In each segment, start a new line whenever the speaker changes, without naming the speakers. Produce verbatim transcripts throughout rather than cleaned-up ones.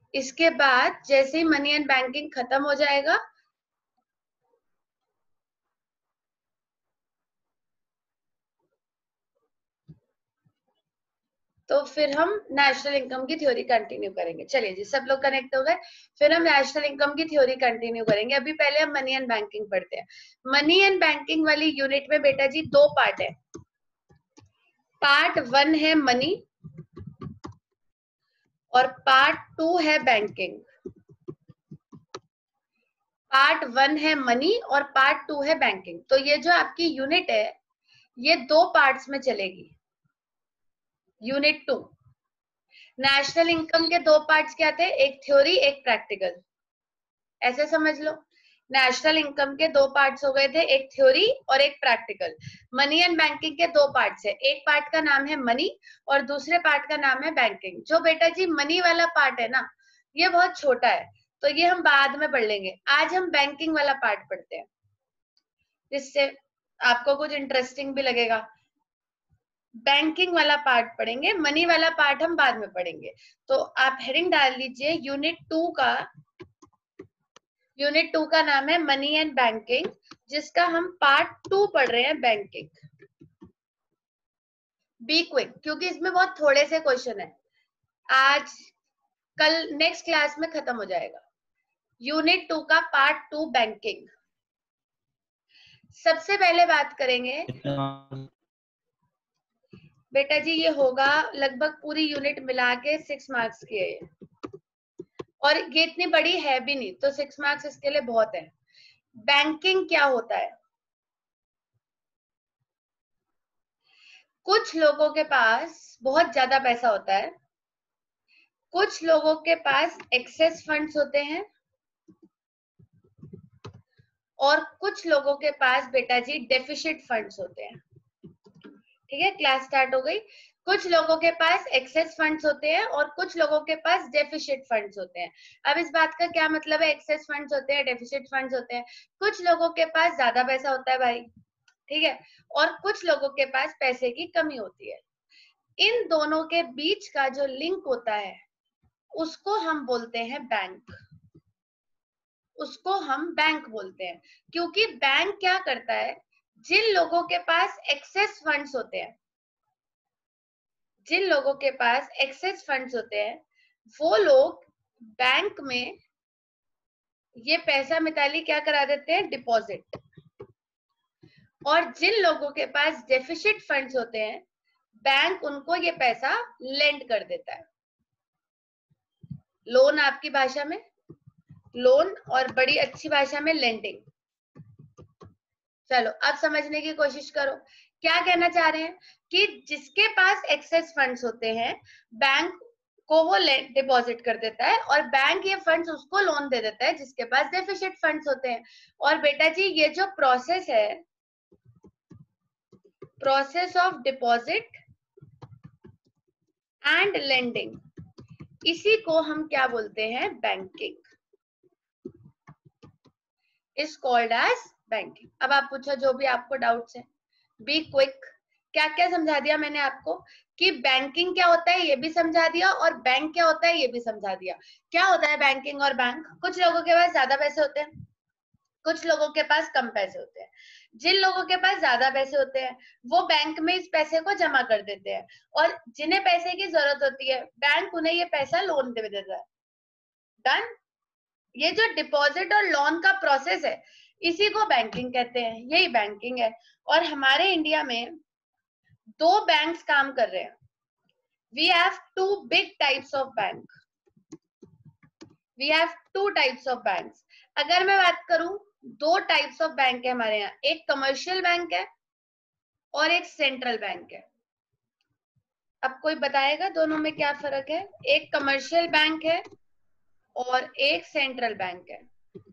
इसके बाद जैसे ही मनी एंड बैंकिंग खत्म हो जाएगा, तो फिर हम नेशनल इनकम की थ्योरी कंटिन्यू करेंगे। चलिए जी, सब लोग कनेक्ट हो गए। फिर हम नेशनल इनकम की थ्योरी कंटिन्यू करेंगे। अभी पहले हम मनी एंड बैंकिंग पढ़ते हैं। मनी एंड बैंकिंग वाली यूनिट में बेटा जी दो पार्ट है। पार्ट वन है मनी और पार्ट टू है बैंकिंग। पार्ट वन है मनी और पार्ट टू है बैंकिंग। तो ये जो आपकी यूनिट है ये दो पार्ट्स में चलेगी। यूनिट टू, नेशनल इनकम के दो पार्ट्स क्या थे, एक थ्योरी एक प्रैक्टिकल, ऐसे समझ लो। नेशनल इनकम के दो पार्ट्स हो गए थे, एक थ्योरी और एक प्रैक्टिकल। मनी एंड बैंकिंग के दो पार्ट्स है, एक पार्ट का नाम है मनी और दूसरे पार्ट का नाम है बैंकिंग। जो बेटा जी मनी वाला पार्ट है ना, ये बहुत छोटा है, तो ये हम बाद में पढ़ लेंगे। आज हम बैंकिंग वाला पार्ट पढ़ते हैं, जिससे आपको कुछ इंटरेस्टिंग भी लगेगा। बैंकिंग वाला पार्ट पढ़ेंगे, मनी वाला पार्ट हम बाद में पढ़ेंगे। तो आप हेडिंग डाल लीजिए, यूनिट टू का यूनिट टू का नाम है मनी एंड बैंकिंग, जिसका हम पार्ट टू पढ़ रहे हैं, बैंकिंग। बी क्विक, क्योंकि इसमें बहुत थोड़े से क्वेश्चन है। आज कल नेक्स्ट क्लास में खत्म हो जाएगा। यूनिट टू का पार्ट टू बैंकिंग। सबसे पहले बात करेंगे बेटा जी, ये होगा लगभग पूरी यूनिट मिला के सिक्स मार्क्स की है ये, और ये इतनी बड़ी है भी नहीं, तो सिक्स मार्क्स इसके लिए बहुत है। बैंकिंग क्या होता है? कुछ लोगों के पास बहुत ज्यादा पैसा होता है, कुछ लोगों के पास एक्सेस फंड्स होते हैं, और कुछ लोगों के पास बेटा जी डेफिसिट फंड्स होते हैं। ठीक है, क्लास स्टार्ट हो गई। कुछ लोगों के पास एक्सेस फंड्स होते हैं और कुछ लोगों के पास डेफिसिट फंड्स होते हैं। अब इस बात का क्या मतलब है, एक्सेस फंड्स होते हैं, डेफिसिट फंड्स होते हैं? कुछ लोगों के पास ज्यादा पैसा होता है भाई, ठीक है, और कुछ लोगों के पास पैसे की कमी होती है। इन दोनों के बीच का जो लिंक होता है उसको हम बोलते हैं बैंक। उसको हम बैंक बोलते हैं, क्योंकि बैंक क्या करता है, जिन लोगों के पास एक्सेस फंड्स होते हैं जिन लोगों के पास एक्सेस फंड्स होते हैं वो लोग बैंक में ये पैसा मिताली क्या करा देते हैं, डिपॉजिट। और जिन लोगों के पास डेफिसिट फंड्स होते हैं बैंक उनको ये पैसा लेंड कर देता है। लोन आपकी भाषा में लोन, और बड़ी अच्छी भाषा में लेंडिंग। चलो अब समझने की कोशिश करो, क्या कहना चाह रहे हैं कि जिसके पास एक्सेस फंड्स होते हैं बैंक को वो डिपॉजिट कर देता है, और बैंक ये फंड्स उसको लोन दे देता है जिसके पास डेफिसिट फंड्स होते हैं। और बेटा जी ये जो प्रोसेस है, process of deposit and lending, इसी को हम क्या बोलते हैं, banking, is called as banking. अब आप पूछो जो भी आपको डाउट्स है, बी क्विक। क्या क्या समझा दिया मैंने आपको, कि बैंकिंग क्या होता है ये भी समझा दिया, और बैंक क्या होता है ये भी समझा दिया। क्या होता है बैंकिंग और बैंक? कुछ लोगों के पास ज्यादा पैसे होते हैं, कुछ लोगों के पास कम पैसे होते हैं। जिन लोगों के पास ज्यादा पैसे होते हैं वो बैंक में इस पैसे को जमा कर देते हैं, और जिन्हें पैसे की जरूरत होती है बैंक उन्हें ये पैसा लोन दे देता है। डन। ये जो डिपॉजिट और लोन का प्रोसेस है इसी को बैंकिंग कहते हैं, यही बैंकिंग है। और हमारे इंडिया में दो बैंक्स काम कर रहे हैं। We have two big types of bank we have two types of banks. अगर मैं बात करूं, दो टाइप्स ऑफ बैंक है हमारे यहाँ, एक कमर्शियल बैंक है और एक सेंट्रल बैंक है। अब कोई बताएगा दोनों में क्या फर्क है? एक कमर्शियल बैंक है और एक सेंट्रल बैंक है।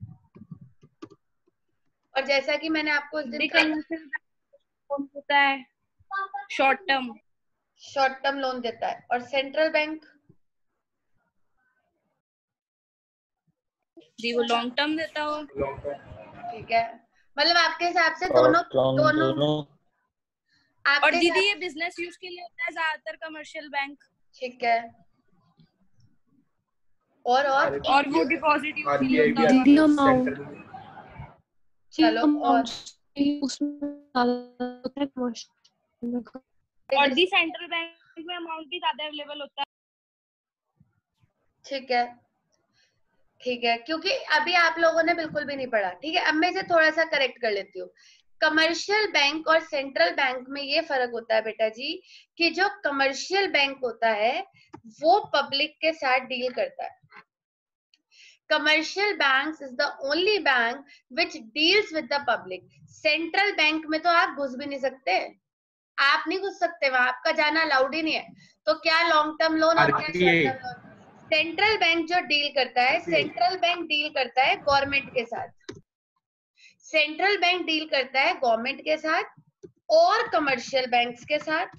और जैसा कि मैंने आपको उस दिन
कमर्शियल बैंक होता है short term
short term loan देता है, और सेंट्रल बैंक
जी वो लॉन्ग टर्म देता हो।
ठीक है, मतलब आपके हिसाब से दोनों दोनों, दोनों
और दीदी ये बिजनेस यूज के लिए होता है ज्यादातर कमर्शियल बैंक।
ठीक है, और और
और वो डिपॉजिट यूज नहीं
आरबीआई भी
होता।
आता है सेंट्रल में।
चलो और
और दी सेंट्रल बैंक में अमाउंट भी ज्यादा अवेलेबल होता है।
ठीक है ठीक है, क्योंकि अभी आप लोगों ने बिल्कुल भी नहीं पढ़ा। ठीक है, अब मैं इसे थोड़ा सा करेक्ट कर लेती हूँ। कमर्शियल बैंक और सेंट्रल बैंक में ये फर्क होता है बेटा जी कि जो कमर्शियल बैंक होता है वो पब्लिक के साथ डील करता है। Commercial bank is the only bank which deals with the public. Central bank में तो आप घुस भी नहीं सकते, आप नहीं घुस सकते वहां, आपका जाना अलाउड ही नहीं है। तो क्या लॉन्ग टर्म लोन और क्या short term loan. Central bank जो डील करता है, सेंट्रल बैंक डील करता है गवर्नमेंट के साथ, सेंट्रल बैंक डील करता है गवर्नमेंट के साथ और कमर्शियल बैंक्स के साथ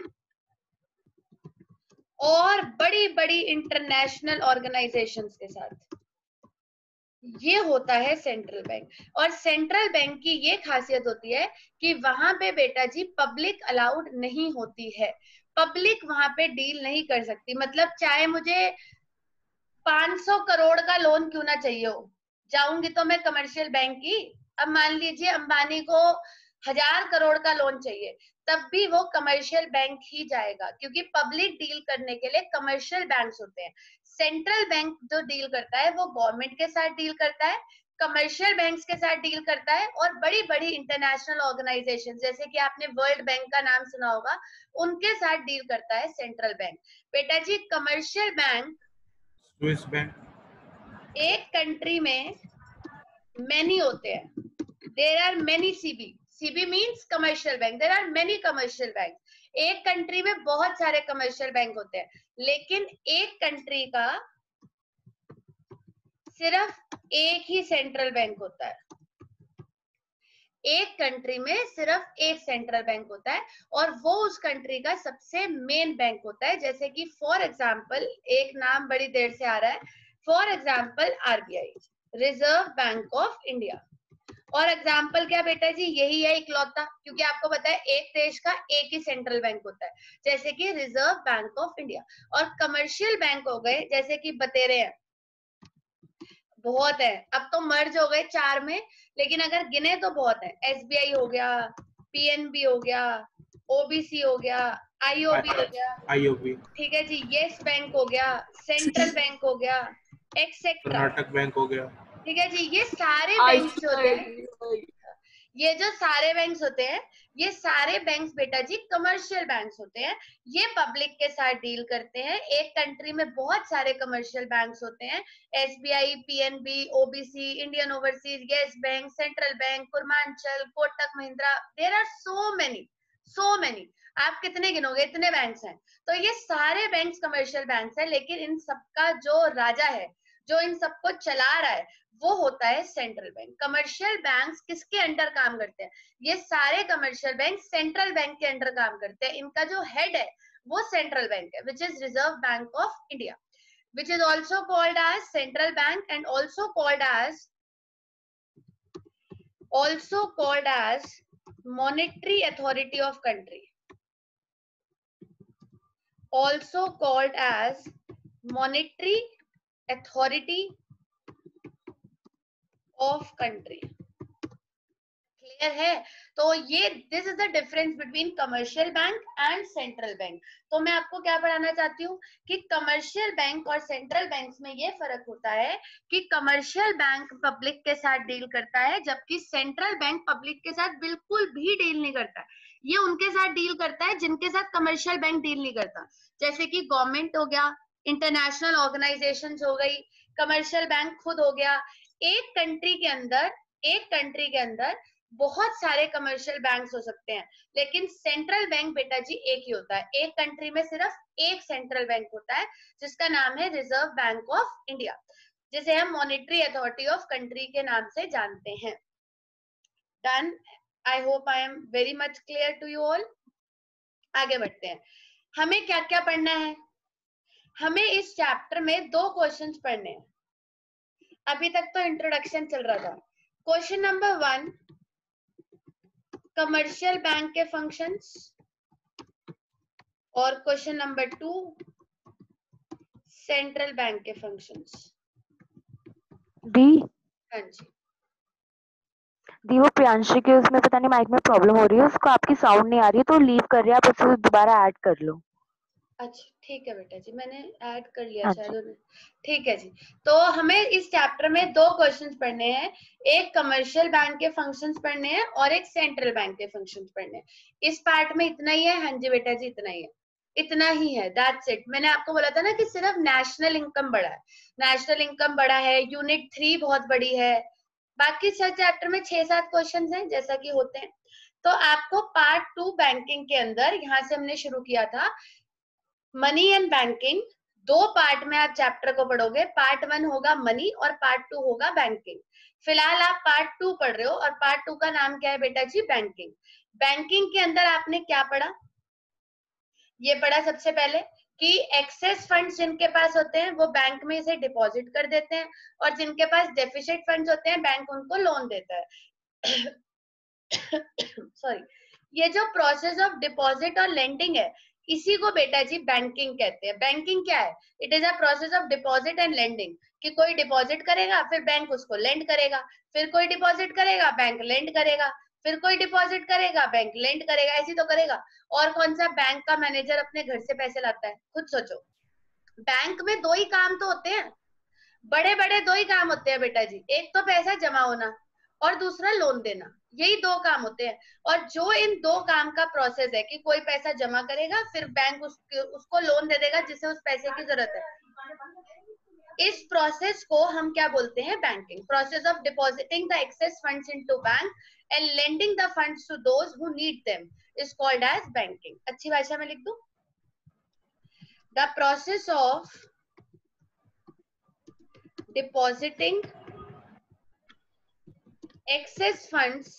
और बड़ी बड़ी इंटरनेशनल ऑर्गेनाइजेशंस के साथ। ये होता है सेंट्रल बैंक। और सेंट्रल बैंक की ये खासियत होती है कि वहां पे बेटा जी पब्लिक अलाउड नहीं होती है, पब्लिक वहां पे डील नहीं कर सकती। मतलब चाहे मुझे पाँच सौ करोड़ का लोन क्यों ना चाहिए हो, जाऊंगी तो मैं कमर्शियल बैंक की। अब मान लीजिए अंबानी को हजार करोड़ का लोन चाहिए, तब भी वो कमर्शियल बैंक ही जाएगा, क्योंकि पब्लिक डील करने के लिए कमर्शियल बैंक्स होते हैं। सेंट्रल बैंक जो डील करता है वो गवर्नमेंट के साथ डील करता है, कमर्शियल बैंक्स के साथ डील करता है और बड़ी बड़ी इंटरनेशनल ऑर्गेनाइजेशन जैसे कि आपने वर्ल्ड बैंक का नाम सुना होगा, उनके साथ डील करता है सेंट्रल बैंक। बेटा जी कमर्शियल बैंक
स्विस बैंक,
एक कंट्री में मैनी होते हैं, there are many CB, CB means commercial bank, there are many commercial bank. एक कंट्री में बहुत सारे कमर्शियल बैंक होते हैं, लेकिन एक कंट्री का सिर्फ एक ही सेंट्रल बैंक होता है। एक कंट्री में सिर्फ एक सेंट्रल बैंक होता है और वो उस कंट्री का सबसे मेन बैंक होता है। जैसे कि फॉर एग्जांपल एक नाम बड़ी देर से आ रहा है, for example RBI, reserve bank of India. और एग्जाम्पल क्या बेटा जी, यही है इकलौता, क्योंकि आपको पता है एक देश का एक ही सेंट्रल बैंक होता है, जैसे कि रिजर्व बैंक ऑफ इंडिया। और कमर्शियल बैंक हो गए जैसे कि बतेरे हैं, बहुत है, अब तो मर्ज हो गए चार में, लेकिन अगर गिने तो बहुत है। एसबीआई हो गया, पीएनबी हो गया, ओबीसी हो गया, आईओबी हो गया,
आईओबी,
ठीक है जी, येस बैंक हो गया, सेंट्रल बैंक हो गया, एक्सेट्रा,
कर्नाटक बैंक हो गया।
ठीक है जी। ये सारे बैंक जो होते हैं, ये जो सारे बैंक्स होते हैं, ये सारे बैंक्स बेटा जी कमर्शियल बैंक्स होते हैं। ये पब्लिक के साथ डील करते हैं। एक कंट्री में बहुत सारे कमर्शियल बैंक्स होते हैं, SBI, PNB, OBC, Indian overseas, yes bank, central bank, Purvanchal, Kotak Mahindra, there are so many so many. आप कितने गिनोगे, इतने बैंक्स हैं। तो ये सारे बैंक्स कमर्शियल बैंक्स हैं, लेकिन इन सबका जो राजा है, जो इन सबको चला रहा है, वो होता है सेंट्रल बैंक। कमर्शियल बैंक्स किसके अंडर काम करते हैं, ये सारे कमर्शियल बैंक सेंट्रल बैंक के अंडर काम करते हैं। इनका जो हेड है वो सेंट्रल बैंक है, which is reserve bank of India, which is also called as central bank and also called as also called as monetary authority of country, also called as monetary authority of country। Clear है? तो ये this is the difference between commercial bank and central bank. तो मैं आपको क्या पढ़ाना चाहती हूँ कि कमर्शियल बैंक और सेंट्रल बैंक में ये फर्क होता है कि कमर्शियल बैंक पब्लिक के साथ डील करता है, जबकि सेंट्रल बैंक पब्लिक के साथ बिल्कुल भी डील नहीं करता। ये उनके साथ डील करता है जिनके साथ कमर्शियल बैंक डील नहीं करता, जैसे कि गवर्नमेंट हो गया, इंटरनेशनल ऑर्गेनाइजेशंस हो गई, कमर्शियल बैंक खुद हो गया। एक कंट्री के अंदर एक कंट्री के अंदर बहुत सारे कमर्शियल बैंक्स हो सकते हैं, लेकिन सेंट्रल बैंक बेटा जी एक ही होता है। एक कंट्री में सिर्फ एक सेंट्रल बैंक होता है जिसका नाम है रिजर्व बैंक ऑफ इंडिया, जिसे हम मॉनेटरी अथॉरिटी ऑफ कंट्री के नाम से जानते हैं। Done? I hope I am very much clear to you all. आगे बढ़ते हैं। हमें क्या क्या पढ़ना है? हमें इस चैप्टर में दो क्वेश्चंस पढ़ने हैं। अभी तक तो इंट्रोडक्शन चल रहा था। Question number one, commercial bank के फंक्शंस, और question number two, central bank के फंक्शंस।
दी
हाँ जी
दी वो प्रियांशी के उसमें पता नहीं माइक में प्रॉब्लम हो रही है, उसको आपकी साउंड नहीं आ रही है तो लीव कर रहे हैं, आप उसे दोबारा ऐड कर लो।
अच्छा ठीक है बेटा जी, मैंने ऐड कर लिया
हाँ
शायद
जी।
उन्हें। ठीक है जी, तो हमें इस चैप्टर में दो क्वेश्चंस पढ़ने हैं, एक कमर्शियल बैंक के फंक्शंस पढ़ने हैं और एक सेंट्रल बैंक के फंक्शंस पढ़ने हैं। इस पार्ट में इतना ही है। हाँ जी बेटा जी, इतना ही है, इतना ही है, दैट्स इट। मैंने आपको बोला था ना कि सिर्फ नेशनल इनकम बड़ा है, नेशनल इनकम बड़ा है, यूनिट थ्री बहुत बड़ी है, बाकी सब चैप्टर में छह सात क्वेश्चन हैं जैसा कि होते हैं। तो आपको पार्ट टू बैंकिंग के अंदर, यहाँ से हमने शुरू किया था मनी एंड बैंकिंग, दो पार्ट में आप चैप्टर को पढ़ोगे। पार्ट वन होगा मनी और पार्ट टू होगा बैंकिंग। फिलहाल आप पार्ट टू पढ़ रहे हो और पार्ट टू का नाम क्या है बेटा जी? बैंकिंग। बैंकिंग के अंदर आपने क्या पढ़ा? ये पढ़ा सबसे पहले कि एक्सेस फंड्स जिनके पास होते हैं वो बैंक में इसे डिपॉजिट कर देते हैं, और जिनके पास डेफिसिट फंड्स होते हैं बैंक उनको लोन देता है। सॉरी, ये जो प्रोसेस ऑफ डिपॉजिट और लेंडिंग है, इसी को बेटा जी बैंकिंग कहते हैं। बैंकिंग क्या है? It is a process of deposit and lending, कि कोई डिपॉजिट करेगा फिर बैंक उसको लेंड करेगा, फिर कोई डिपॉजिट करेगा बैंक लेंड करेगा, फिर कोई डिपॉजिट करेगा बैंक लेंड करेगा, ऐसी तो करेगा। और कौन सा बैंक का मैनेजर अपने घर से पैसे लाता है? खुद सोचो। बैंक में दो ही काम तो होते हैं, बड़े बड़े दो ही काम होते हैं बेटा जी, एक तो पैसा जमा होना और दूसरा लोन देना, यही दो काम होते हैं। और जो इन दो काम का प्रोसेस है कि कोई पैसा जमा करेगा फिर बैंक उस, उसको लोन दे देगा जिसे उस पैसे की जरूरत है, इस प्रोसेस को हम क्या बोलते हैं? Banking. Process of depositing the excess funds into bank and lending the funds to those who need them is called as banking. अच्छी भाषा में लिख दूं, the process of depositing excess funds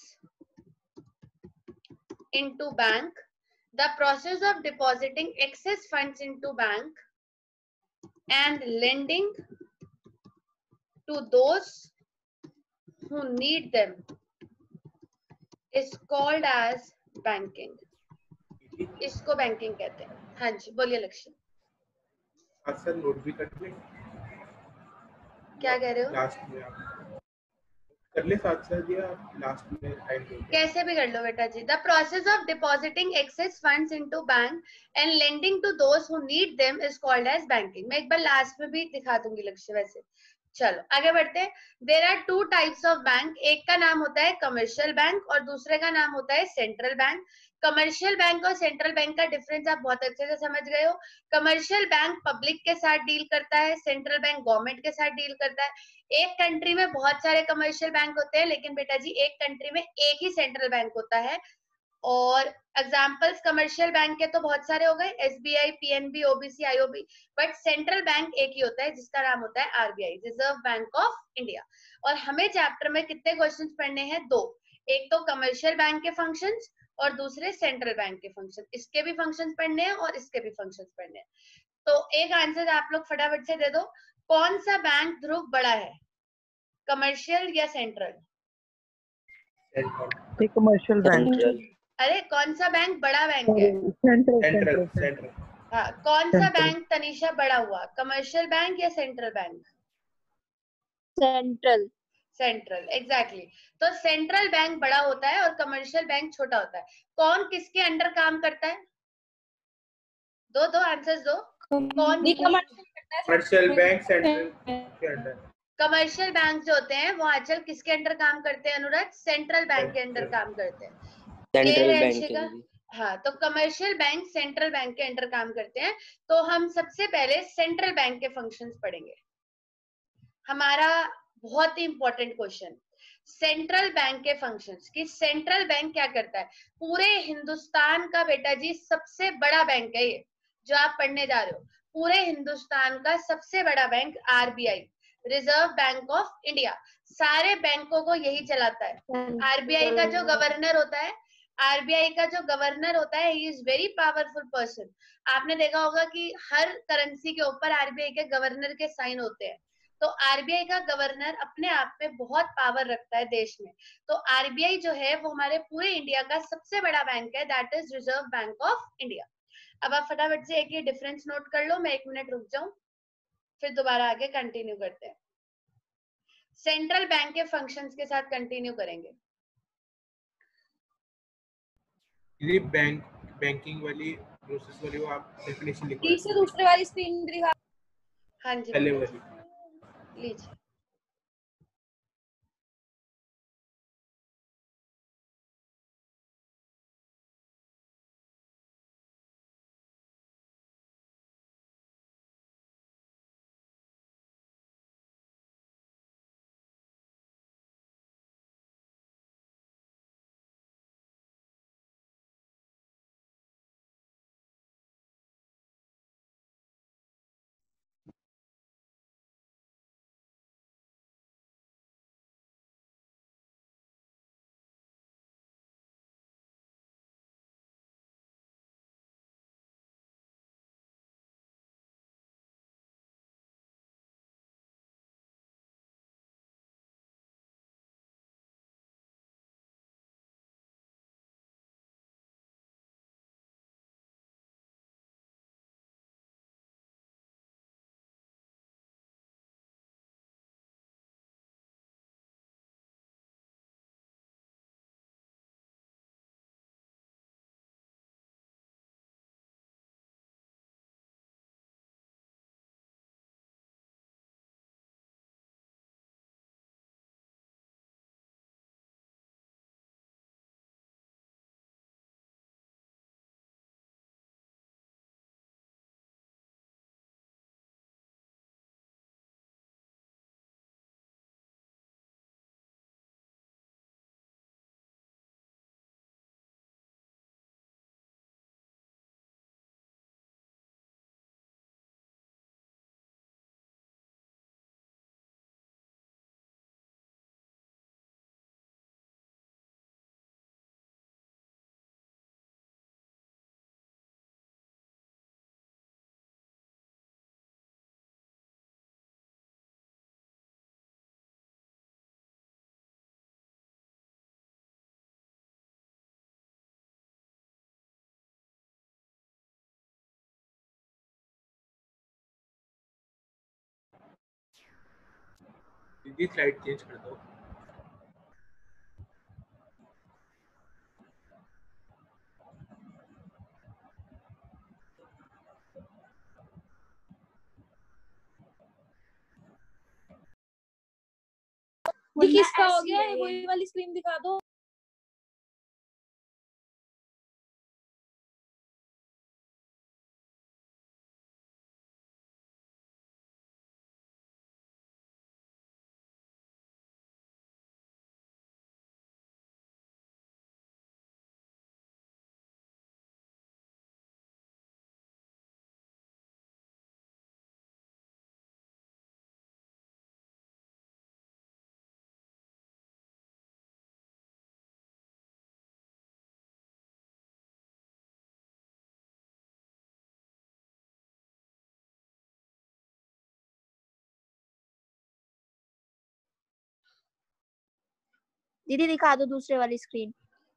into bank, the process of depositing excess funds into bank and lending to those who need them is called as banking. इसको banking कहते हैं। हाँ जी बोलिए लक्ष्य।
सर नोट भी कर ले,
क्या कह रहे हो?
लास्ट में आप कर ले, साथ साथ दिया लास्ट में टाइम दे।
कैसे भी कर लो बेटा जी। The process of depositing excess funds into bank and lending to those who need them is called as banking. मैं एक बार लास्ट में भी दिखा दूंगी लक्ष्य। वैसे चलो आगे बढ़ते हैं। There are two types of bank, एक का नाम होता है कमर्शियल बैंक और दूसरे का नाम होता है सेंट्रल बैंक। कमर्शियल बैंक और सेंट्रल बैंक का डिफरेंस आप बहुत अच्छे से समझ गए हो। कमर्शियल बैंक पब्लिक के साथ डील करता है, सेंट्रल बैंक गवर्नमेंट के साथ डील करता है। एक कंट्री में बहुत सारे कमर्शियल बैंक होते हैं, लेकिन बेटा जी एक कंट्री में एक ही सेंट्रल बैंक होता है। और एग्जांपल्स कमर्शियल बैंक के तो बहुत सारे हो गए, SBI, PNB, OBC, IOB, but central bank एक ही होता है जिसका नाम होता है RBI, reserve bank of India. और हमें चैप्टर में कितने क्वेश्चंस पढ़ने हैं? दो। एक तो कमर्शियल बैंक के फंक्शंस और दूसरे सेंट्रल बैंक के फंक्शन। इसके भी फंक्शंस पढ़ने हैं और इसके भी फंक्शंस पढ़ने हैं। तो एक आंसर आप लोग फटाफट से दे दो, कौन सा बैंक ध्रुव बड़ा है, कमर्शियल या सेंट्रल?
Commercial bank.
अरे कौन सा बैंक बड़ा बैंक है?
सेंट्रल
सेंट्रल
सेंट्रल
सेंट्रल
हाँ, कौन सा
Central.
बैंक तनिषा बड़ा हुआ, कमर्शियल बैंक या central bank?
Central.
Central, exactly. तो सेंट्रल बैंक बड़ा होता है और कमर्शियल बैंक छोटा होता है। कौन किसके अंडर काम करता है? दो दो आंसर्स दो। कौन?
कमर्शियल बैंक सेंट्रल के अंडर।
कमर्शियल बैंक जो होते हैं वो आजकल किसके अंडर काम करते हैं अनुराग? सेंट्रल बैंक के अंडर काम करते हैं।
सेंट्रल
है
बैंक
अंशिका?
के।
हाँ, तो कमर्शियल बैंक सेंट्रल बैंक के अंडर काम करते हैं। तो हम सबसे पहले सेंट्रल बैंक के फंक्शंस पढ़ेंगे। हमारा बहुत ही इंपॉर्टेंट क्वेश्चन, सेंट्रल बैंक के फंक्शंस, कि सेंट्रल बैंक क्या करता है। पूरे हिंदुस्तान का बेटा जी सबसे बड़ा बैंक है ये जो आप पढ़ने जा रहे हो। पूरे हिंदुस्तान का सबसे बड़ा bank RBI, reserve bank of India, सारे बैंकों को यही चलाता है। आरबीआई का जो गवर्नर होता है, आरबीआई का जो गवर्नर होता है, he is very powerful person. आपने देखा होगा कि हर करेंसी के ऊपर आरबीआई के गवर्नर के साइन होते हैं। तो आरबीआई का गवर्नर अपने आप में बहुत पावर रखता है देश में। तो आरबीआई जो है वो हमारे पूरे इंडिया का सबसे बड़ा बैंक है, that is reserve bank of India. अब आप फटाफट से एक ये डिफरेंस नोट कर लो, मैं एक मिनट रुक जाऊं। फिर दोबारा आगे कंटिन्यू करते हैं। सेंट्रल बैंक के फंक्शंस के साथ कंटिन्यू करेंगे।
ये बैंक बैंकिंग वाली प्रोसेस वाली वो आप डेफिनेशन लिखवा
तीसरे दूसरे वाली स्क्रीन दिखा।
हाँ जी
पहले
मैडम,
वाली।
लीजिए।
दीदी स्लाइड चेंज कर दो।
ये किसका हो गया है? वही वाली स्क्रीन दिखा दो।
दीदी दिखा दो दूसरे वाली स्क्रीन।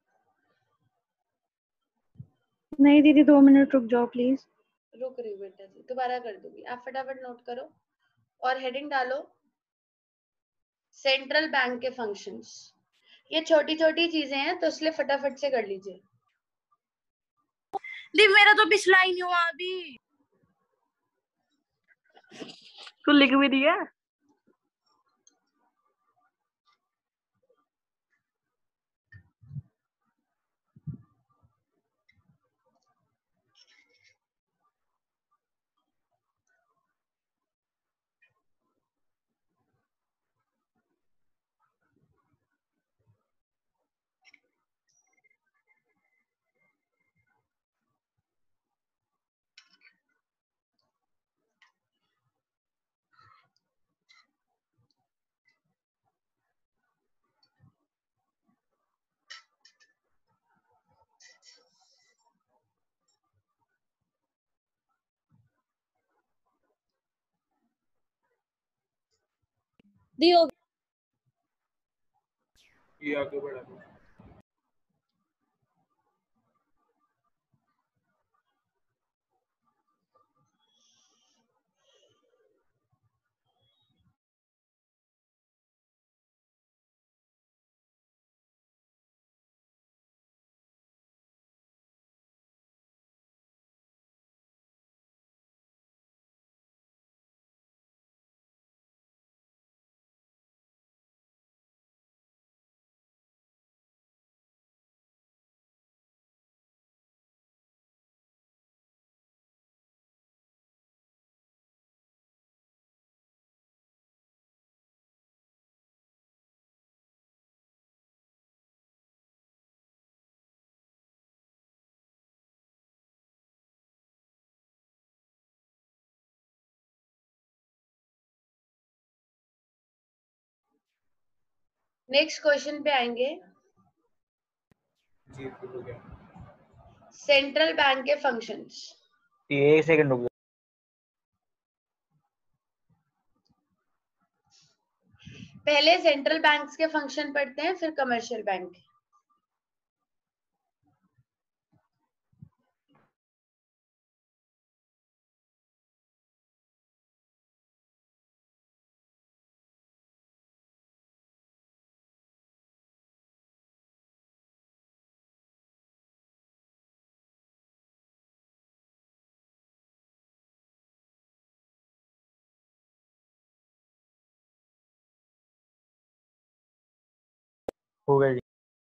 नहीं दीदी, दो मिनट रुक जाओ प्लीज।
रुक रही बेटा जी, दोबारा कर दूंगी, आप फटाफट नोट करो और हेडिंग डालो सेंट्रल बैंक के फंक्शंस। ये छोटी छोटी चीजें हैं तो इसलिए फटाफट से कर लीजिए।
दी मेरा तो पिछला ही नहीं हुआ अभी।
तू लिख भी दिया?
दी हो
ये आगे बढ़ा दो।
नेक्स्ट क्वेश्चन पे आएंगे।
जी हो गया।
सेंट्रल बैंक के फंक्शंस।
एक सेकंड रुक।
पहले सेंट्रल बैंक्स के फंक्शन पढ़ते हैं, फिर कमर्शियल बैंक।
हो गया जी।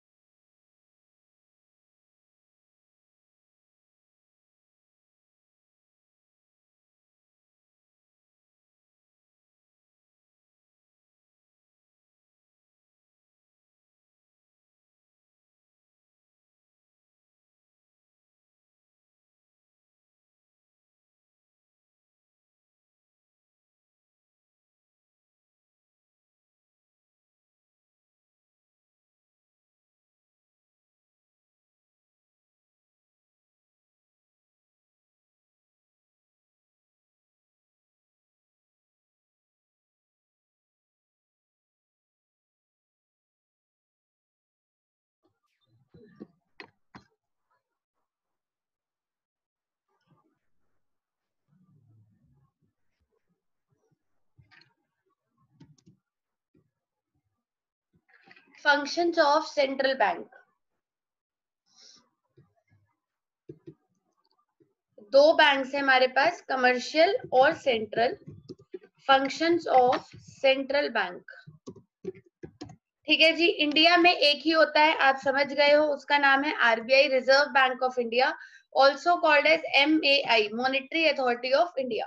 Functions of central bank. दो बैंक्स है हमारे पास, कमर्शियल और central. Functions of central bank. ठीक है जी, इंडिया में एक ही होता है, आप समझ गए हो, उसका नाम है RBI, reserve bank of India, also called as MAI, monetary authority of India.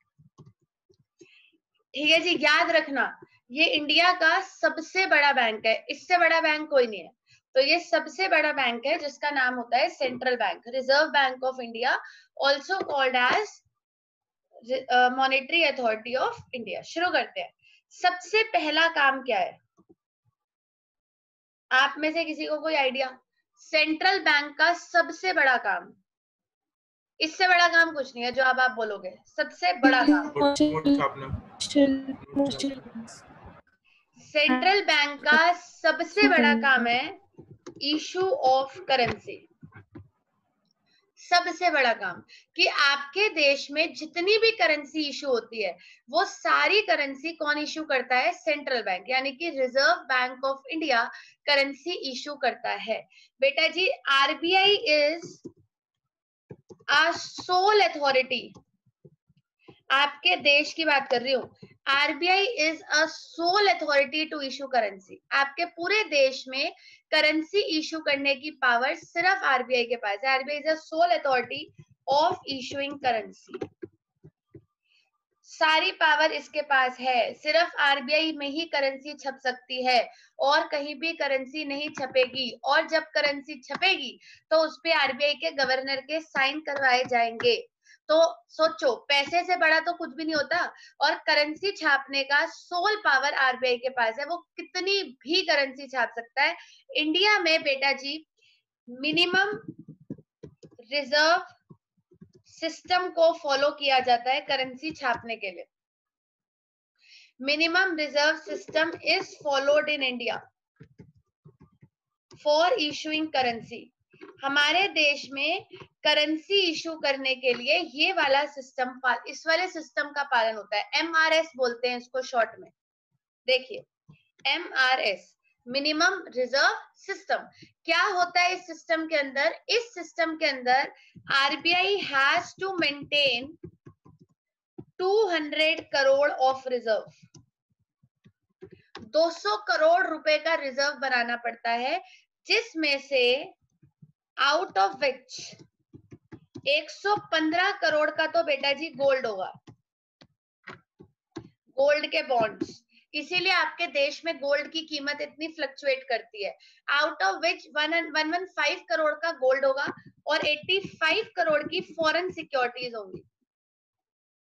ठीक है जी, याद रखना ये इंडिया का सबसे बड़ा बैंक है, इससे बड़ा बैंक कोई नहीं है। तो ये सबसे बड़ा बैंक है जिसका नाम होता है central bank, reserve bank of India, also called as monetary authority of India. शुरू करते हैं। सबसे पहला काम क्या है, आप में से किसी को कोई आइडिया? सेंट्रल बैंक का सबसे बड़ा काम, इससे बड़ा काम कुछ नहीं है जो अब आप बोलोगे, सबसे बड़ा काम।
नोट छापना।
सेंट्रल बैंक का सबसे बड़ा काम है इशू ऑफ करेंसी। सबसे बड़ा काम कि आपके देश में जितनी भी करेंसी इशू होती है वो सारी करेंसी कौन इशू करता है? सेंट्रल बैंक, यानी कि reserve bank of India currency issue करता है। बेटा जी, RBI is a sole authority, आपके देश की बात कर रही हूँ। RBI is a sole authority to issue currency. आपके पूरे देश में करेंसी इशू करने की पावर सिर्फ आरबीआई के पास है। RBI is a sole authority of issuing currency. सारी पावर इसके पास है, सिर्फ आरबीआई में ही करेंसी छप सकती है और कहीं भी करेंसी नहीं छपेगी। और जब करेंसी छपेगी तो उस पे आरबीआई के गवर्नर के साइन करवाए जाएंगे। तो सोचो, पैसे से बड़ा तो कुछ भी नहीं होता, और करेंसी छापने का सोल पावर आरबीआई के पास है, वो कितनी भी करेंसी छाप सकता है। इंडिया में बेटा जी मिनिमम रिजर्व सिस्टम को फॉलो किया जाता है करेंसी छापने के लिए। Minimum reserve system is followed in India for issuing currency. हमारे देश में करेंसी इशू करने के लिए ये वाला सिस्टम, इस वाले सिस्टम का पालन होता है। एमआरएस बोलते हैं इसको शॉर्ट में। देखिए एमआरएस, मिनिमम रिजर्व सिस्टम। क्या होता है इस सिस्टम के अंदर? इस सिस्टम के अंदर आरबीआई हैज टू मेंटेन दो सौ करोड़ ऑफ रिजर्व, दो सौ करोड़ रुपए का रिजर्व बनाना पड़ता है, जिसमें से आउट ऑफ विच एक सौ पंद्रह करोड़ का तो बेटा जी गोल्ड होगा, गोल्ड के बॉन्ड्स। इसीलिए आपके देश में गोल्ड की कीमत इतनी फ्लक्चुएट करती है। Out of which one one five crore का गोल्ड होगा और पचासी करोड़ की फॉरेन सिक्योरिटीज होंगी।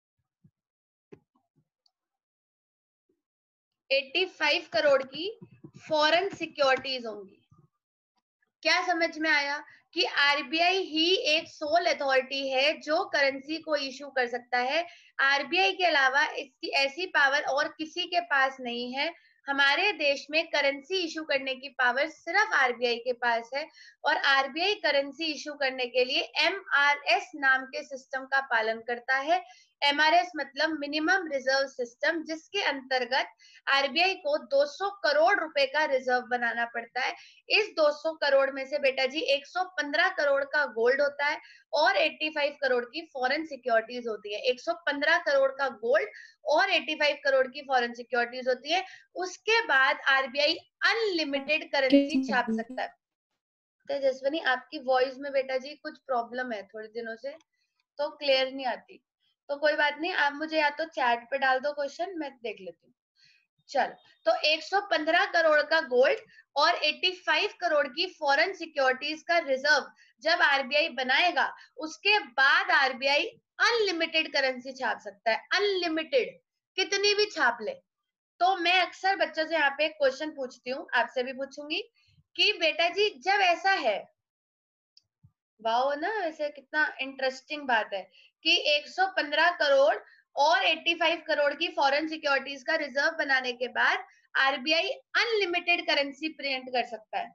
पचासी करोड़ की फॉरेन सिक्योरिटीज होंगी। क्या समझ में आया कि आरबीआई ही एक सोल अथॉरिटी है जो करेंसी को इशू कर सकता है। आरबीआई के अलावा इसकी ऐसी पावर और किसी के पास नहीं है। हमारे देश में करेंसी इशू करने की पावर सिर्फ आरबीआई के पास है और आरबीआई करेंसी इशू करने के लिए एमआरएस नाम के सिस्टम का पालन करता है। एमआरएस मतलब मिनिमम रिजर्व सिस्टम, जिसके अंतर्गत आरबीआई को दो सौ करोड़ रुपए का रिजर्व बनाना पड़ता है। इस दो सौ करोड़ में से बेटा जी एक सौ पंद्रह करोड़ का गोल्ड होता है और पचासी करोड़ की फॉरेन सिक्योरिटीज होती है। एक सौ पंद्रह करोड़ का गोल्ड और पचासी करोड़ की फॉरेन सिक्योरिटीज होती है। उसके बाद आरबीआई अनलिमिटेड करेंसी छाप सकता है। तेजस्विनी, आपकी वॉइस में बेटा जी कुछ प्रॉब्लम है थोड़े दिनों से, तो क्लियर नहीं आती। तो कोई बात नहीं, आप मुझे या तो चैट पे डाल दो क्वेश्चन, मैं देख लेती हूँ। चल, तो एक सौ पंद्रह करोड़ का गोल्ड और पचासी करोड़ की फॉरेन सिक्योरिटीज का रिजर्व जब आरबीआई बनाएगा, उसके बाद आरबीआई अनलिमिटेड करेंसी छाप सकता है। अनलिमिटेड, कितनी भी छाप ले। तो मैं अक्सर बच्चों से यहाँ पे एक क्वेश्चन पूछती हूँ, आपसे भी पूछूंगी कि बेटा जी जब ऐसा है, वाओ ना, वैसे कितना इंटरेस्टिंग बात है कि एक सौ पंद्रह करोड़ और पचासी करोड़ की फॉरेन सिक्योरिटीज का रिजर्व बनाने के बाद आरबीआई अनलिमिटेड करेंसी प्रिंट कर सकता है।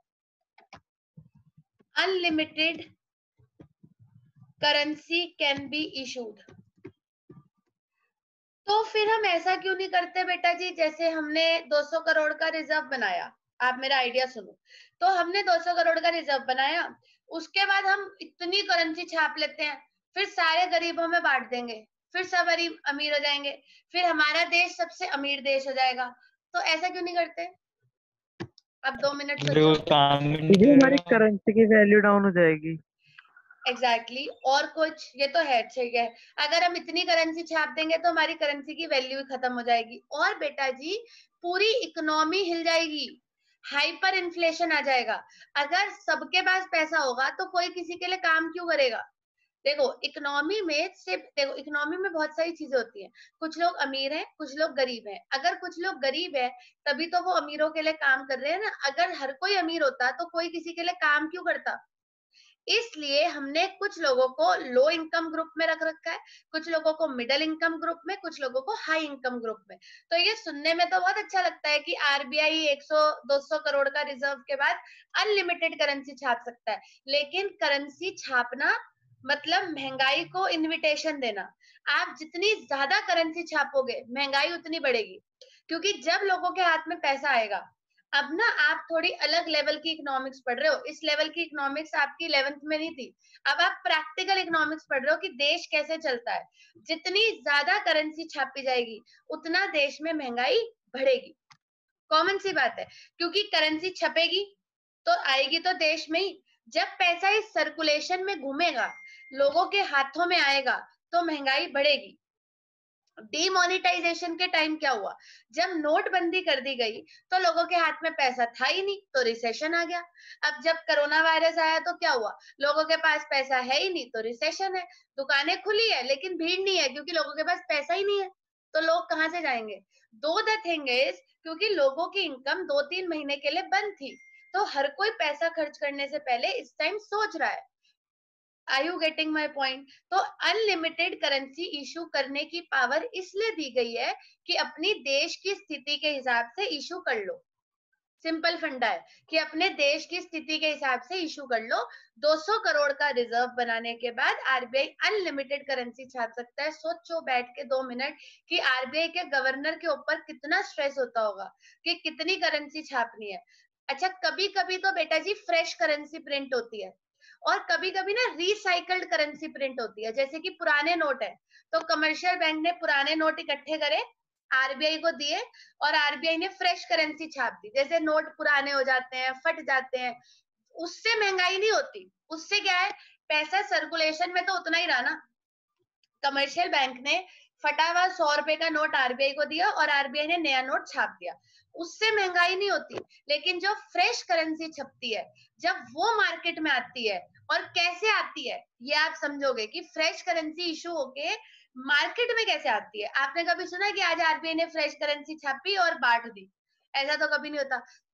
Unlimited currency can be issued. तो फिर हम ऐसा क्यों नहीं करते बेटा जी, जैसे हमने दो सौ करोड़ का रिजर्व बनाया, आप मेरा आइडिया सुनो। तो हमने दो सौ करोड़ का रिजर्व बनाया, उसके बाद हम इतनी करेंसी छाप लेते हैं, फिर सारे गरीबों में बांट देंगे, फिर सब गरीब अमीर हो जाएंगे, फिर हमारा देश सबसे अमीर देश हो जाएगा। तो ऐसा क्यों नहीं करते? अब दो मिनट सोचो।
हमारी करेंसी की वैल्यू डाउन हो जाएगी।
Exactly exactly. और कुछ, ये तो है, ठीक है। अगर हम इतनी करेंसी छाप देंगे तो हमारी करेंसी की वैल्यू ही खत्म हो जाएगी और बेटा जी पूरी इकोनॉमी हिल जाएगी, हाइपर इन्फ्लेशन आ जाएगा। अगर सबके पास पैसा होगा तो कोई किसी के लिए काम क्यों करेगा? देखो इकोनॉमी में सिर्फ देखो इकोनॉमी में बहुत सारी चीजें होती हैं। कुछ लोग अमीर हैं, कुछ लोग गरीब हैं। अगर कुछ लोग गरीब हैं तभी तो वो अमीरों के लिए काम कर रहे हैं ना। अगर हर कोई अमीर होता तो कोई किसी के लिए काम क्यों करता? इसलिए हमने कुछ लोगों को लो इनकम ग्रुप में रख रखा है, कुछ लोगों को मिडिल इनकम ग्रुप में, कुछ लोगों को हाई इनकम ग्रुप में। तो ये सुनने में तो बहुत अच्छा लगता है कि आरबीआई सौ दो सौ करोड़ का रिजर्व के बाद अनलिमिटेड करेंसी छाप सकता है, लेकिन करेंसी छापना मतलब महंगाई को इन्विटेशन देना। आप जितनी ज्यादा करेंसी छापोगे महंगाई उतनी बढ़ेगी, क्योंकि जब लोगों के हाथ में पैसा आएगा, अब ना आप थोड़ी अलग लेवल की इकोनॉमिक्स पढ़ रहे हो, इस लेवल की इकोनॉमिक्स आपकी इलेवेंथ में नहीं थी। अब आप प्रैक्टिकल इकोनॉमिक्स पढ़ रहे हो कि देश कैसे चलता है। जितनी ज्यादा करेंसी छापी जाएगी उतना देश में महंगाई बढ़ेगी। कॉमन सी बात है, क्योंकि करेंसी छपेगी तो आएगी तो देश में ही। जब पैसा इस सर्कुलेशन में घूमेगा, लोगों के हाथों में आएगा, तो महंगाई बढ़ेगी। डीमोनेटाइजेशन के टाइम क्या हुआ? जब नोटबंदी कर दी गई तो लोगों के हाथ में पैसा था ही नहीं, तो रिसेशन आ गया। अब जब कोरोना वायरस आया तो क्या हुआ? लोगों के पास पैसा है ही नहीं, तो रिसेशन है। दुकानें खुली है लेकिन भीड़ नहीं है, क्योंकि लोगों के पास पैसा ही नहीं है, तो लोग कहाँ से जाएंगे? दो द थिंग इज, क्योंकि लोगों की इनकम दो तीन महीने के लिए बंद थी, तो हर कोई पैसा खर्च करने से पहले इस टाइम सोच रहा है। Are you getting my point? तो अनलिमिटेड करेंसी इशू करने की पावर इसलिए दी गई है कि अपनी देश की स्थिति के हिसाब से इशू कर लो। सिंपल फंडा है कि अपने देश की स्थिति के हिसाब से इशू कर लो। दो सौ करोड़ का रिजर्व बनाने के बाद आरबीआई अनलिमिटेड करेंसी छाप सकता है। सोचो बैठ के दो मिनट कि आरबीआई के गवर्नर के ऊपर कितना स्ट्रेस होता होगा कि कितनी करेंसी छापनी है। अच्छा, कभी कभी तो बेटा जी फ्रेश करेंसी प्रिंट होती है और कभी कभी ना रिसाइकल्ड करेंसी प्रिंट होती है। जैसे कि पुराने नोट है तो कमर्शियल बैंक ने पुराने नोट इकट्ठे करे, आरबीआई को दिए और आरबीआई ने फ्रेश करेंसी छाप दी। जैसे नोट पुराने हो जाते हैं, फट जाते हैं, उससे महंगाई नहीं होती। उससे क्या है, पैसा सर्कुलेशन में तो उतना ही रहा ना। कमर्शियल बैंक ने फटा हुआ सौ रुपए का नोट आरबीआई को दिया और आरबीआई ने नया नोट छाप दिया, उससे महंगाई नहीं होती। लेकिन जो फ्रेश करेंसी छपती है, जब वो मार्केट में आती है, और कैसे आती है ये आप समझोगे कि फ्रेश करेंसी इशू होके मार्केट में कैसे आती है। आपने कभी सुना कि आज आरबीआई ने फ्रेश करेंसी छापी और बांट दी? ऐसा तो कभी नहीं होता।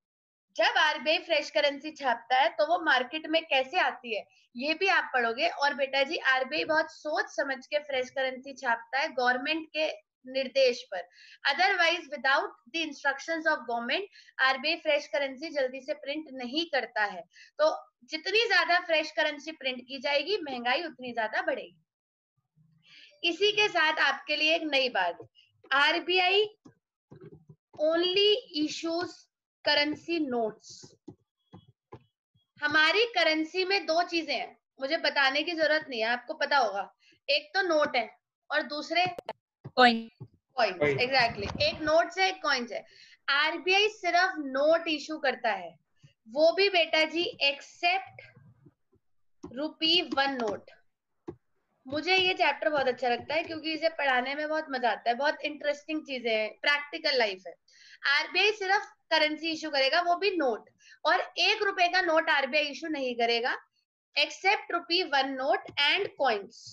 जब आरबीआई फ्रेश करेंसी छापता है तो वो मार्केट में कैसे आती है ये भी आप पढ़ोगे। और बेटा जी आरबीआई बहुत सोच समझ के फ्रेश करेंसी छापता है गवर्नमेंट के निर्देश पर, otherwise without the instructions of government RBI fresh currency जल्दी से प्रिंट नहीं करता है। तो जितनी ज्यादा फ्रेश करेंसी प्रिंट की जाएगी महंगाई उतनी ज्यादा बढ़ेगी। इसी के साथ आपके लिए एक नई बात, RBI only issues currency notes. हमारी करेंसी में दो चीजें हैं, मुझे बताने की जरूरत नहीं है, आपको पता होगा। एक तो नोट है और दूसरे
कॉइन।
कॉइन्स। एग्जैक्टली, एक नोट है एक कॉइन्स है। आरबीआई सिर्फ नोट इशू करता है, वो भी बेटा जी एक्सेप्ट रुपी वन नोट। मुझे ये चैप्टर बहुत अच्छा लगता है क्योंकि इसे पढ़ाने में बहुत मजा आता है, बहुत इंटरेस्टिंग चीजें हैं, प्रैक्टिकल लाइफ है। आरबीआई सिर्फ करेंसी इशू करेगा, वो भी नोट, और एक रुपए का नोट आरबीआई इशू नहीं करेगा except rupee one note and coins.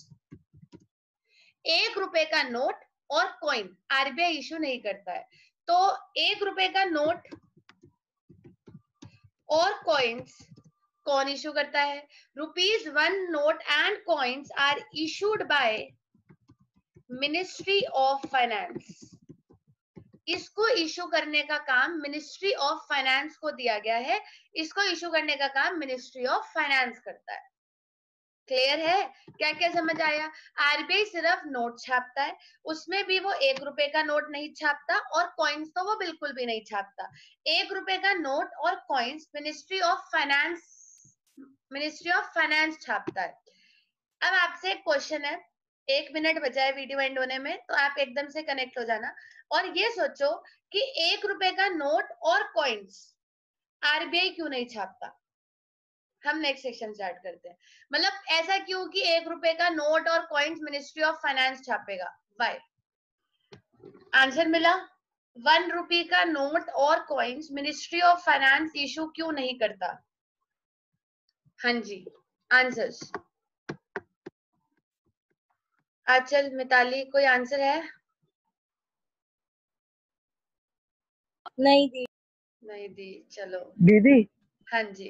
एक रुपए का नोट और कॉइन आरबीआई इशू नहीं करता है। तो एक रुपए का नोट और कॉइन्स कौन इशू करता है? Rupees one note and coins are issued by ministry of finance. इसको इशू करने का काम मिनिस्ट्री ऑफ फाइनेंस को दिया गया है, इसको इशू करने का काम मिनिस्ट्री ऑफ फाइनेंस करता है। क्लियर है? क्या क्या समझ आया? आरबीआई सिर्फ नोट छापता है, उसमें भी वो एक रुपए का नोट नहीं छापता और कॉइन्स तो वो बिल्कुल भी नहीं छापता। एक रुपए का नोट और coins ministry of finance ministry of finance छापता है। अब आपसे एक क्वेश्चन है, एक मिनट बचा है वीडियो एंड होने में, तो आप एकदम से कनेक्ट हो जाना और ये सोचो कि एक रुपए का नोट और कॉइन्स आरबीआई क्यों नहीं छापता। हम नेक्स्ट सेक्शन स्टार्ट करते हैं। मतलब ऐसा क्यों कि एक रुपए का नोट और कॉइन्स मिनिस्ट्री ऑफ फाइनेंस छापेगा? वाई? आंसर मिला, वन रुपी का नोट और coins ministry of finance issue क्यों नहीं करता? हाँ जी, आंसर्स। आंचल, मिताली, कोई आंसर है?
नहीं दी।
नहीं दी, चलो।
दीदी
हाँ जी,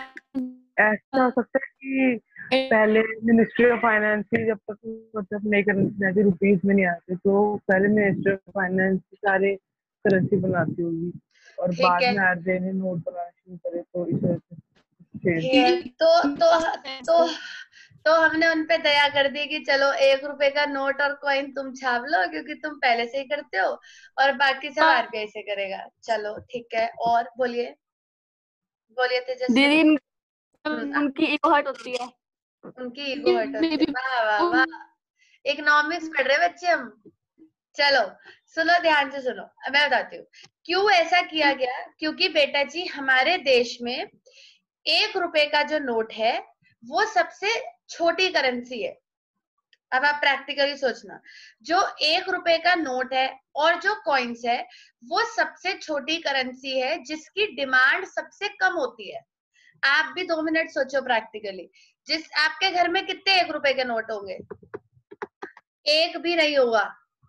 ऐसा हो सकता है कि पहले मिनिस्ट्री ऑफ फाइनेंस की जब तक मतलब नई करेंसी रुपीज में नहीं आते तो पहले मिनिस्ट्री ऑफ फाइनेंस सारे करेंसी बनाती होगी और
ठीक
बाद
है।
में आरबीआई ने नोट बनाना शुरू करे तो इस वजह से
ठीक है, तो तो तो तो हमने उन पे दया कर दी कि चलो एक रुपए का नोट और कॉइन तुम छाप लो क्योंकि तुम पहले से ही करते हो और बाकी सब आरबीआई से करेगा। चलो ठीक है, और बोलिए बोलिए तेजस्वी।
दीदी
हम्म,
उनकी ईगो हर्ट होती है।
उनकी ईगो हर्ट होती है। वाह वाह वाह, इकोनॉमिक्स पढ़ रहे बच्चे हम। चलो सुनो, ध्यान से सुनो, मैं बताती हूँ क्यों ऐसा किया गया। क्योंकि बेटा जी हमारे देश में एक रुपए का जो नोट है वो सबसे छोटी करेंसी है। अब आप प्रैक्टिकली सोचना, जो एक रुपए का नोट है और जो कॉइन्स है वो सबसे छोटी करेंसी है जिसकी डिमांड सबसे कम होती है। आप भी दो मिनट सोचो प्रैक्टिकली, जिस आपके घर में कितने एक रुपए के नोट होंगे? एक भी नहीं होगा।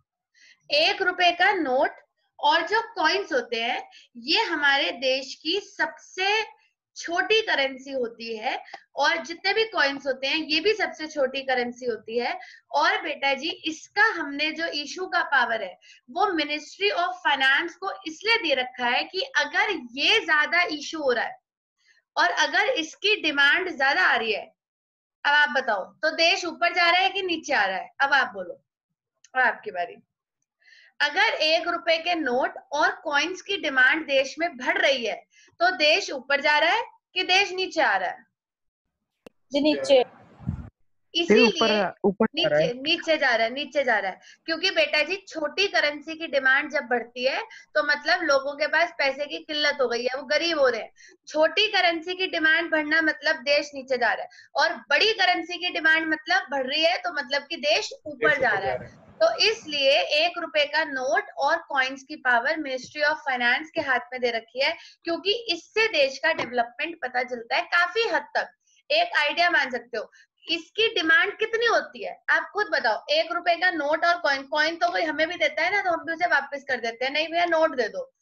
एक रुपए का नोट और जो कॉइन्स होते हैं ये हमारे देश की सबसे छोटी करेंसी होती है और जितने भी कॉइन्स होते हैं ये भी सबसे छोटी करेंसी होती है। और बेटा जी इसका हमने जो इशू का पावर है वो मिनिस्ट्री ऑफ फाइनेंस को इसलिए दे रखा है कि अगर ये ज्यादा इशू हो रहा है और अगर इसकी डिमांड ज्यादा आ रही है, अब आप बताओ तो देश ऊपर जा रहा है कि नीचे आ रहा है? अब आप बोलो, अब आपकी बारी। अगर एक रुपए के नोट और कॉइन्स की डिमांड देश में बढ़ रही है तो देश ऊपर जा रहा है कि देश नीचे आ रहा है?
नीचे।
इसीलिए
ऊपर
नीचे नीचे जा रहा है, नीचे जा रहा है क्योंकि बेटा जी छोटी करेंसी की डिमांड जब बढ़ती है तो मतलब लोगों के पास पैसे की किल्लत हो गई है, वो गरीब हो रहे हैं। छोटी करेंसी की डिमांड बढ़ना मतलब देश नीचे जा रहा है और बड़ी करेंसी की डिमांड मतलब बढ़ रही है तो मतलब कि देश ऊपर जा रहा है। तो इसलिए एक रुपए का नोट और कॉइन्स की पावर मिनिस्ट्री ऑफ फाइनेंस के हाथ में दे रखी है क्योंकि इससे देश का डेवलपमेंट पता चलता है काफी हद तक। एक आइडिया मान सकते हो, इसकी डिमांड कितनी होती है आप खुद बताओ। एक रुपए का नोट और कॉइन, कॉइन तो कोई हमें भी देता है ना तो हम भी उसे वापस कर देते हैं, नहीं भैया नोट दे दो।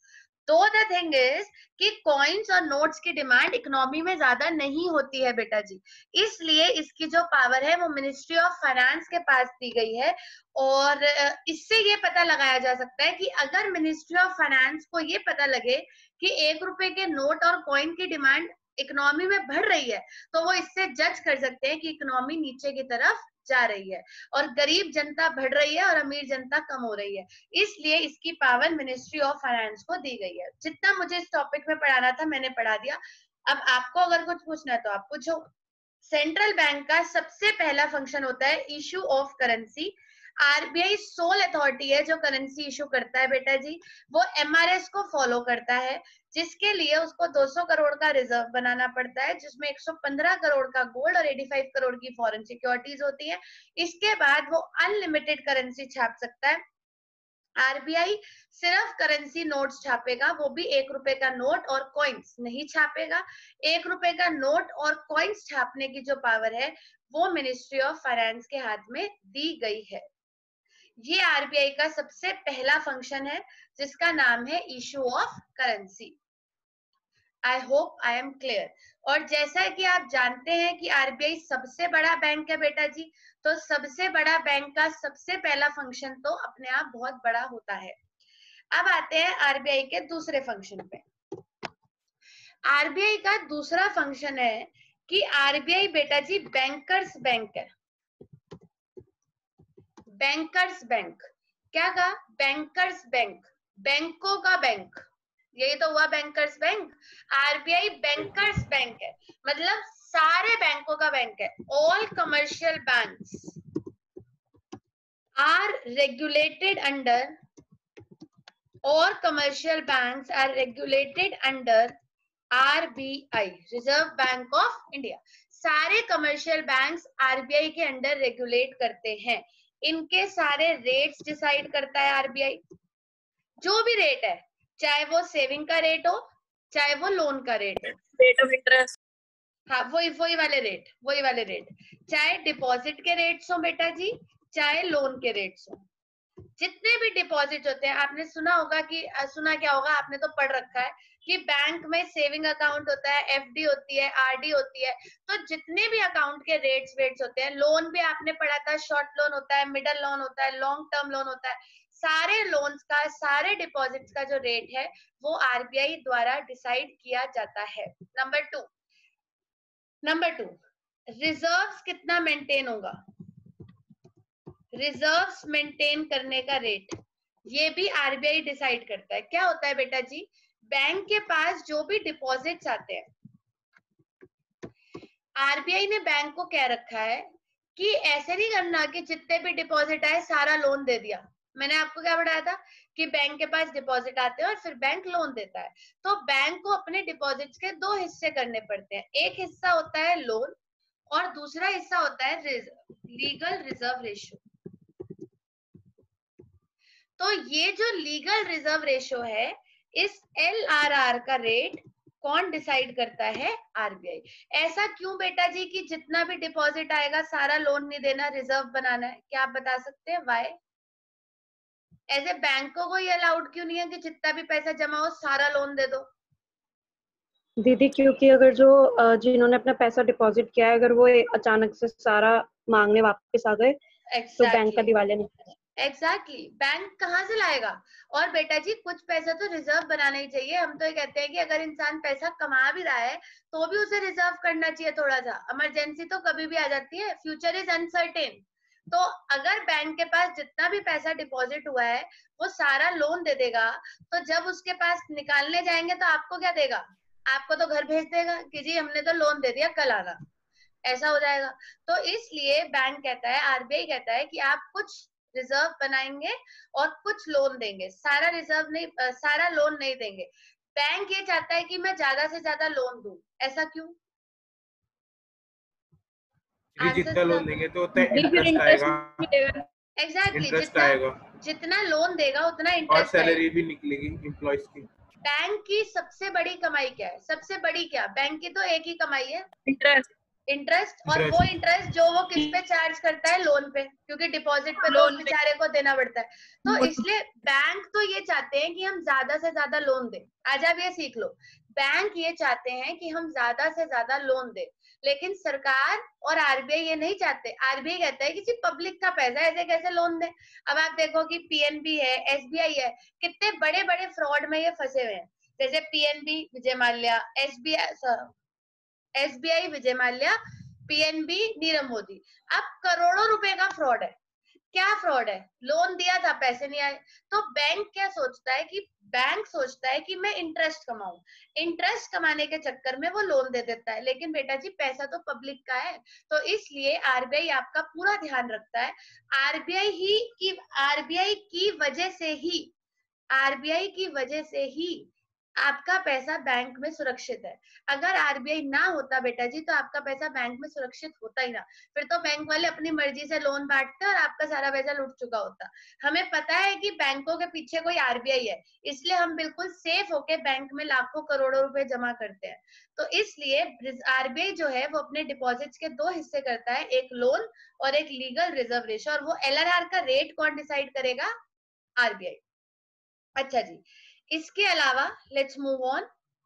दो द थिंग इज कि कॉइन्स और नोट्स की डिमांड इकोनॉमी में ज्यादा नहीं होती है बेटा जी, इसलिए इसकी जो पावर है वो मिनिस्ट्री ऑफ फाइनेंस के पास दी गई है। और इससे ये पता लगाया जा सकता है कि अगर मिनिस्ट्री ऑफ फाइनेंस को ये पता लगे कि एक रुपए के नोट और कॉइन की डिमांड इकोनॉमी में बढ़ रही है, तो वो इससे जज कर सकते हैं कि इकोनॉमी नीचे की तरफ जा रही है और गरीब जनता बढ़ रही है और अमीर जनता कम हो रही है। इसलिए इसकी पावर मिनिस्ट्री ऑफ फाइनेंस को दी गई है। जितना मुझे इस टॉपिक में पढ़ाना था मैंने पढ़ा दिया। अब आपको अगर कुछ पूछना है तो आप पूछो। सेंट्रल बैंक का सबसे पहला फंक्शन होता है issue of currency. RBI sole authority है जो करेंसी इशू करता है बेटा जी। वो एमआरएस को फॉलो करता है, जिसके लिए उसको दो सौ करोड़ का रिजर्व बनाना पड़ता है, जिसमें एक सौ पंद्रह करोड़ का गोल्ड और पचासी करोड़ की फॉरेन सिक्योरिटीज होती है। इसके बाद वो अनलिमिटेड करेंसी छाप सकता है। आरबीआई सिर्फ करेंसी नोट्स छापेगा, वो भी एक रुपए का नोट और कॉइन्स नहीं छापेगा। एक रुपए का नोट और कॉइन्स छापने की जो पावर है वो मिनिस्ट्री ऑफ फाइनेंस के हाथ में दी गई है। ये आरबीआई का सबसे पहला फंक्शन है जिसका नाम है issue of currency. I hope I am clear. और जैसा कि आप जानते हैं कि आरबीआई सबसे बड़ा बैंक है बेटा जी, तो सबसे बड़ा बैंक का सबसे पहला फंक्शन तो अपने आप बहुत बड़ा होता है। अब आते हैं आरबीआई के दूसरे फंक्शन पे। आरबीआई का दूसरा फंक्शन है कि आरबीआई बेटा जी बैंकर्स बैंक है। बैंकर्स बैंक, क्या कहा? बैंकर्स बैंक, बैंकों का बैंक, यही तो हुआ bankers bank. RBI bankers bank है, मतलब सारे बैंकों का बैंक है। All commercial banks are regulated under और commercial banks are regulated under RBI, reserve bank of India. सारे कमर्शियल बैंक्स आरबीआई के अंडर रेगुलेट करते हैं। इनके सारे रेट्स डिसाइड करता है आरबीआई। जो भी रेट है, चाहे वो सेविंग का रेट हो चाहे वो लोन का रेट हो,
रेट ऑफ इंटरेस्ट,
हाँ वही वही वाले रेट, वही वाले रेट, चाहे डिपॉजिट के रेट्स हो बेटा जी चाहे लोन के रेट्स हो। जितने भी डिपॉजिट होते हैं, आपने सुना होगा कि सुना क्या होगा, आपने तो पढ़ रखा है कि बैंक में सेविंग अकाउंट होता है, एफडी होती है, आरडी होती है। तो जितने भी अकाउंट के रेट्स वेट्स होते हैं, लोन भी आपने पढ़ा था, शॉर्ट लोन होता है, मिडल लोन होता है, लॉन्ग टर्म लोन होता है। सारे लोन्स का, सारे डिपॉजिट्स का जो रेट है वो आरबीआई द्वारा डिसाइड किया जाता है। Number two number two reserves कितना मेंटेन होगा, रिजर्व्स मेंटेन करने का रेट, ये भी आरबीआई डिसाइड करता है। क्या होता है बेटा जी, बैंक के पास जो भी डिपॉजिट्स आते हैं, आरबीआई ने बैंक को कह रखा है कि ऐसे नहीं करना कि जितने भी डिपॉजिट आए सारा लोन दे दिया। मैंने आपको क्या बताया था कि बैंक के पास डिपॉजिट आते हैं और फिर बैंक लोन देता है। तो बैंक को अपने डिपॉजिट्स के दो हिस्से करने पड़ते हैं। एक हिस्सा होता है लोन और दूसरा हिस्सा होता है लीगल रिजर्व रेशियो। तो ये जो लीगल रिजर्व रेशियो है, इस एलआरआर का रेट कौन डिसाइड करता है? आरबीआई। ऐसा क्यों बेटा जी कि जितना भी डिपॉजिट आएगा सारा लोन नहीं देना, रिजर्व बनाना है? क्या आप बता सकते हैं व्हाई? ऐसे बैंकों को ये अलाउड क्यों नहीं है कि जितना भी पैसा जमा हो सारा लोन दे दो?
दीदी क्योंकि अगर जो जिन्होंने अपना पैसा डिपॉजिट किया है, अगर वो अचानक से सारा मांगने वापस आ गए exactly. तो बैंक का दिवालिया नहीं।
Exactly exactly. बैंक कहाँ से लाएगा? और बेटा जी कुछ पैसा तो रिजर्व बनाना ही चाहिए। हम तो ये कहते हैं कि अगर इंसान पैसा कमा भी रहा है तो भी उसे रिजर्व करना चाहिए थोड़ा सा। इमरजेंसी तो कभी भी आ जाती है, फ्यूचर इज अनसर्टेन। तो अगर बैंक के पास जितना भी पैसा डिपॉजिट हुआ है वो सारा लोन दे देगा, तो जब उसके पास निकालने जाएंगे तो आपको क्या देगा? आपको तो घर भेज देगा कि जी हमने तो लोन दे दिया, कल आना, ऐसा हो जाएगा। तो इसलिए बैंक कहता है, आरबीआई कहता है कि आप कुछ रिजर्व बनाएंगे और कुछ लोन देंगे, सारा रिजर्व नहीं, सारा लोन नहीं देंगे। बैंक ये चाहता है कि मैं ज्यादा से ज्यादा लोन दूं। ऐसा क्यों?
जितना लोन देंगे तो उतना इंटरेस्ट आएगा।
एग्जैक्टली,
जितना
जितना लोन देगा उतना
और
इंटरेस्ट
सैलरी भी निकलेगी एम्प्लॉयज की।
बैंक की सबसे बड़ी कमाई क्या है? सबसे बड़ी क्या? बैंक की तो एक ही कमाई है,
इंटरेस्ट।
इंटरेस्ट, और वो इंटरेस्ट जो वो किस पे चार्ज करता है, लोन पे, क्योंकि डिपॉजिट पे तो उस बेचारे को देना पड़ता है। तो इसलिए बैंक तो ये चाहते हैं कि हम ज्यादा से ज्यादा लोन दें। आज आप ये सीख लो, बैंक ये चाहते हैं कि हम ज्यादा से ज्यादा लोन दें, लेकिन सरकार और आरबीआई ये नहीं चाहते। आरबीआई कहता है कि पब्लिक का पैसा ऐसे कैसे लोन दे। अब आप देखो कि पीएनबी है, एसबीआई है, कितने बड़े बड़े फ्रॉड में ये फंसे हुए हैं। जैसे PNB Vijay Mallya, SBI SBI Vijay Mallya, PNB Nirav Modi. अब करोड़ों रुपए का फ्रॉड है। क्या फ्रॉड है? लोन दिया था, पैसे नहीं आए। तो बैंक क्या सोचता है कि बैंक सोचता है कि मैं इंटरेस्ट कमाऊं, इंटरेस्ट कमाने के चक्कर में वो लोन दे देता है। लेकिन बेटा जी पैसा तो पब्लिक का है, तो इसलिए आरबीआई आपका पूरा ध्यान रखता है। आरबीआई ही की आरबीआई की वजह से ही आरबीआई की वजह से ही आपका पैसा बैंक में सुरक्षित है। अगर आरबीआई ना होता बेटा जी तो आपका पैसा बैंक में सुरक्षित होता ही ना। फिर तो बैंक वाले अपनी मर्जी से लोन बांटते और आपका सारा पैसा लूट चुका होता। हमें पता है कि बैंकों के पीछे कोई आरबीआई है, इसलिए हम बिल्कुल सेफ होके बैंक में लाखों करोड़ों रुपए जमा करते हैं। तो इसलिए आरबीआई जो है वो अपने डिपॉजिट्स के दो हिस्से करता है, एक लोन और एक लीगल रिजर्व रेशो। और वो एलआरआर का रेट कौन डिसाइड करेगा? आरबीआई। अच्छा जी, इसके अलावा लेट्स मूव ऑन।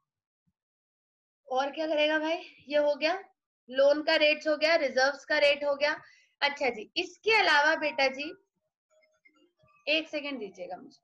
और क्या करेगा भाई? ये हो गया लोन का रेट्स हो गया, रिजर्व्स का रेट हो गया। अच्छा जी, इसके अलावा बेटा जी एक सेकेंड दीजिएगा मुझे।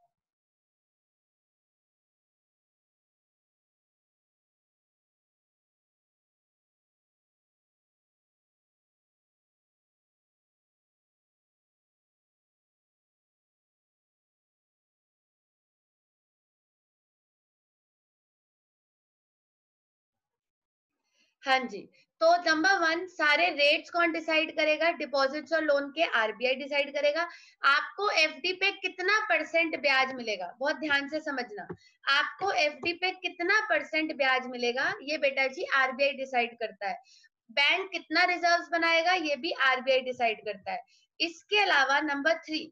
हाँ जी, तो नंबर वन, सारे रेट्स कौन डिसाइड करेगा? डिपॉजिट्स और लोन के आरबीआई डिसाइड करेगा। आपको एफडी पे कितना परसेंट ब्याज मिलेगा, बहुत ध्यान से समझना। आपको एफडी पे कितना परसेंट ब्याज मिलेगा ये बेटा जी आरबीआई डिसाइड करता है। बैंक कितना रिजर्व्स बनाएगा ये भी आरबीआई डिसाइड करता है। इसके अलावा नंबर थ्री,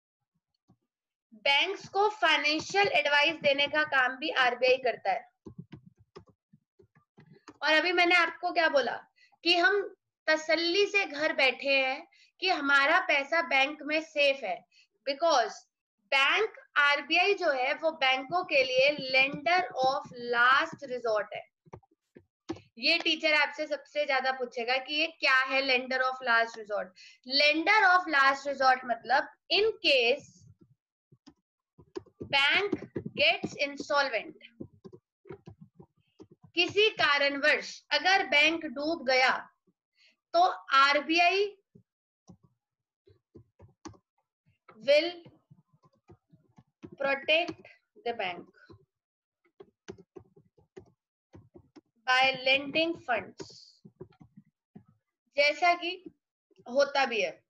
बैंक्स को फाइनेंशियल एडवाइस देने का काम भी आरबीआई करता है। और अभी मैंने आपको क्या बोला कि हम तसल्ली से घर बैठे हैं कि हमारा पैसा बैंक में सेफ है, बिकॉज बैंक आरबीआई जो है वो बैंकों के लिए लेंडर ऑफ लास्ट रिजॉर्ट है। ये टीचर आपसे सबसे ज्यादा पूछेगा कि ये क्या है lender of last resort. Lender of last resort मतलब in case bank gets insolvent, किसी कारणवश अगर बैंक डूब गया तो RBI will protect the bank by lending funds, जैसा कि होता भी है।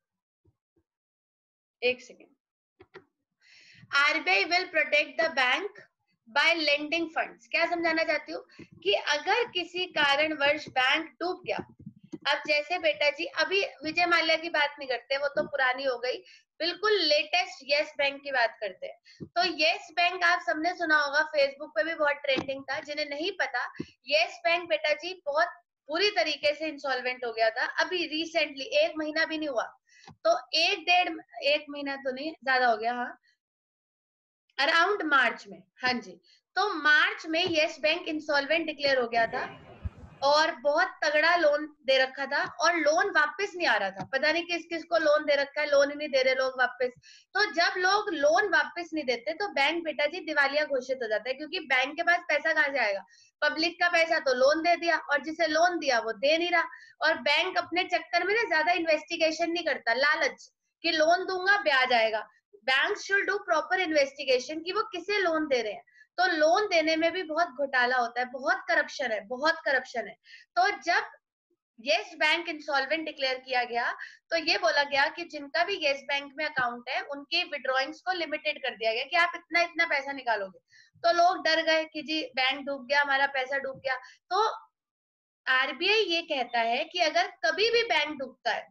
एक second, RBI will protect the bank by lending funds. क्या समझाना चाहती हूँ कि अगर किसी कारणवश बैंक डूब गया, अब जैसे बेटा जी अभी विजय माल्या की बात नहीं करते, वो तो पुरानी हो गई, बिल्कुल लेटेस्ट येस बैंक की बात करते हैं। तो येस बैंक आप सबने सुना होगा, फेसबुक पे भी बहुत ट्रेंडिंग था। जिन्हें नहीं पता, येस बैंक बेटा जी बहुत पूरी तरीके से इंसॉल्वेंट हो गया था अभी रिसेंटली, एक महीना भी नहीं हुआ। तो एक डेढ़ एक महीना तो नहीं, ज्यादा हो गया, हाँ अराउंड मार्च में। हाँ जी, तो मार्च में येस बैंक इंसॉल्वेंट डिक्लेयर हो गया था और बहुत तगड़ा लोन दे रखा था और लोन वापस नहीं आ रहा था। पता नहीं किस किस को लोन दे रखा है, लोन ही नहीं दे रहे लोग वापस। तो जब लोग लोन वापस नहीं देते तो बैंक बेटा जी दिवालिया घोषित हो जाता है, क्योंकि बैंक के पास पैसा कहाँ से आएगा? पब्लिक का पैसा तो लोन दे दिया, और जिसे लोन दिया वो दे नहीं रहा। और बैंक अपने चक्कर में ना ज्यादा इन्वेस्टिगेशन नहीं करता, लालच कि लोन दूंगा ब्याज आएगा। Bank should do proper investigation कि वो किसे लोन दे रहे हैं। तो लोन देने में भी बहुत घोटाला होता है, बहुत करप्शन है, बहुत करप्शन है। तो जब येस बैंक इंसॉल्वेंट डिक्लेयर किया गया तो ये बोला गया कि जिनका भी येस बैंक में अकाउंट है उनके विड्रॉइंग्स को लिमिटेड कर दिया गया कि आप इतना इतना पैसा निकालोगे। तो लोग डर गए कि जी बैंक डूब गया, हमारा पैसा डूब गया। तो आरबीआई ये कहता है कि अगर कभी भी बैंक डूबता है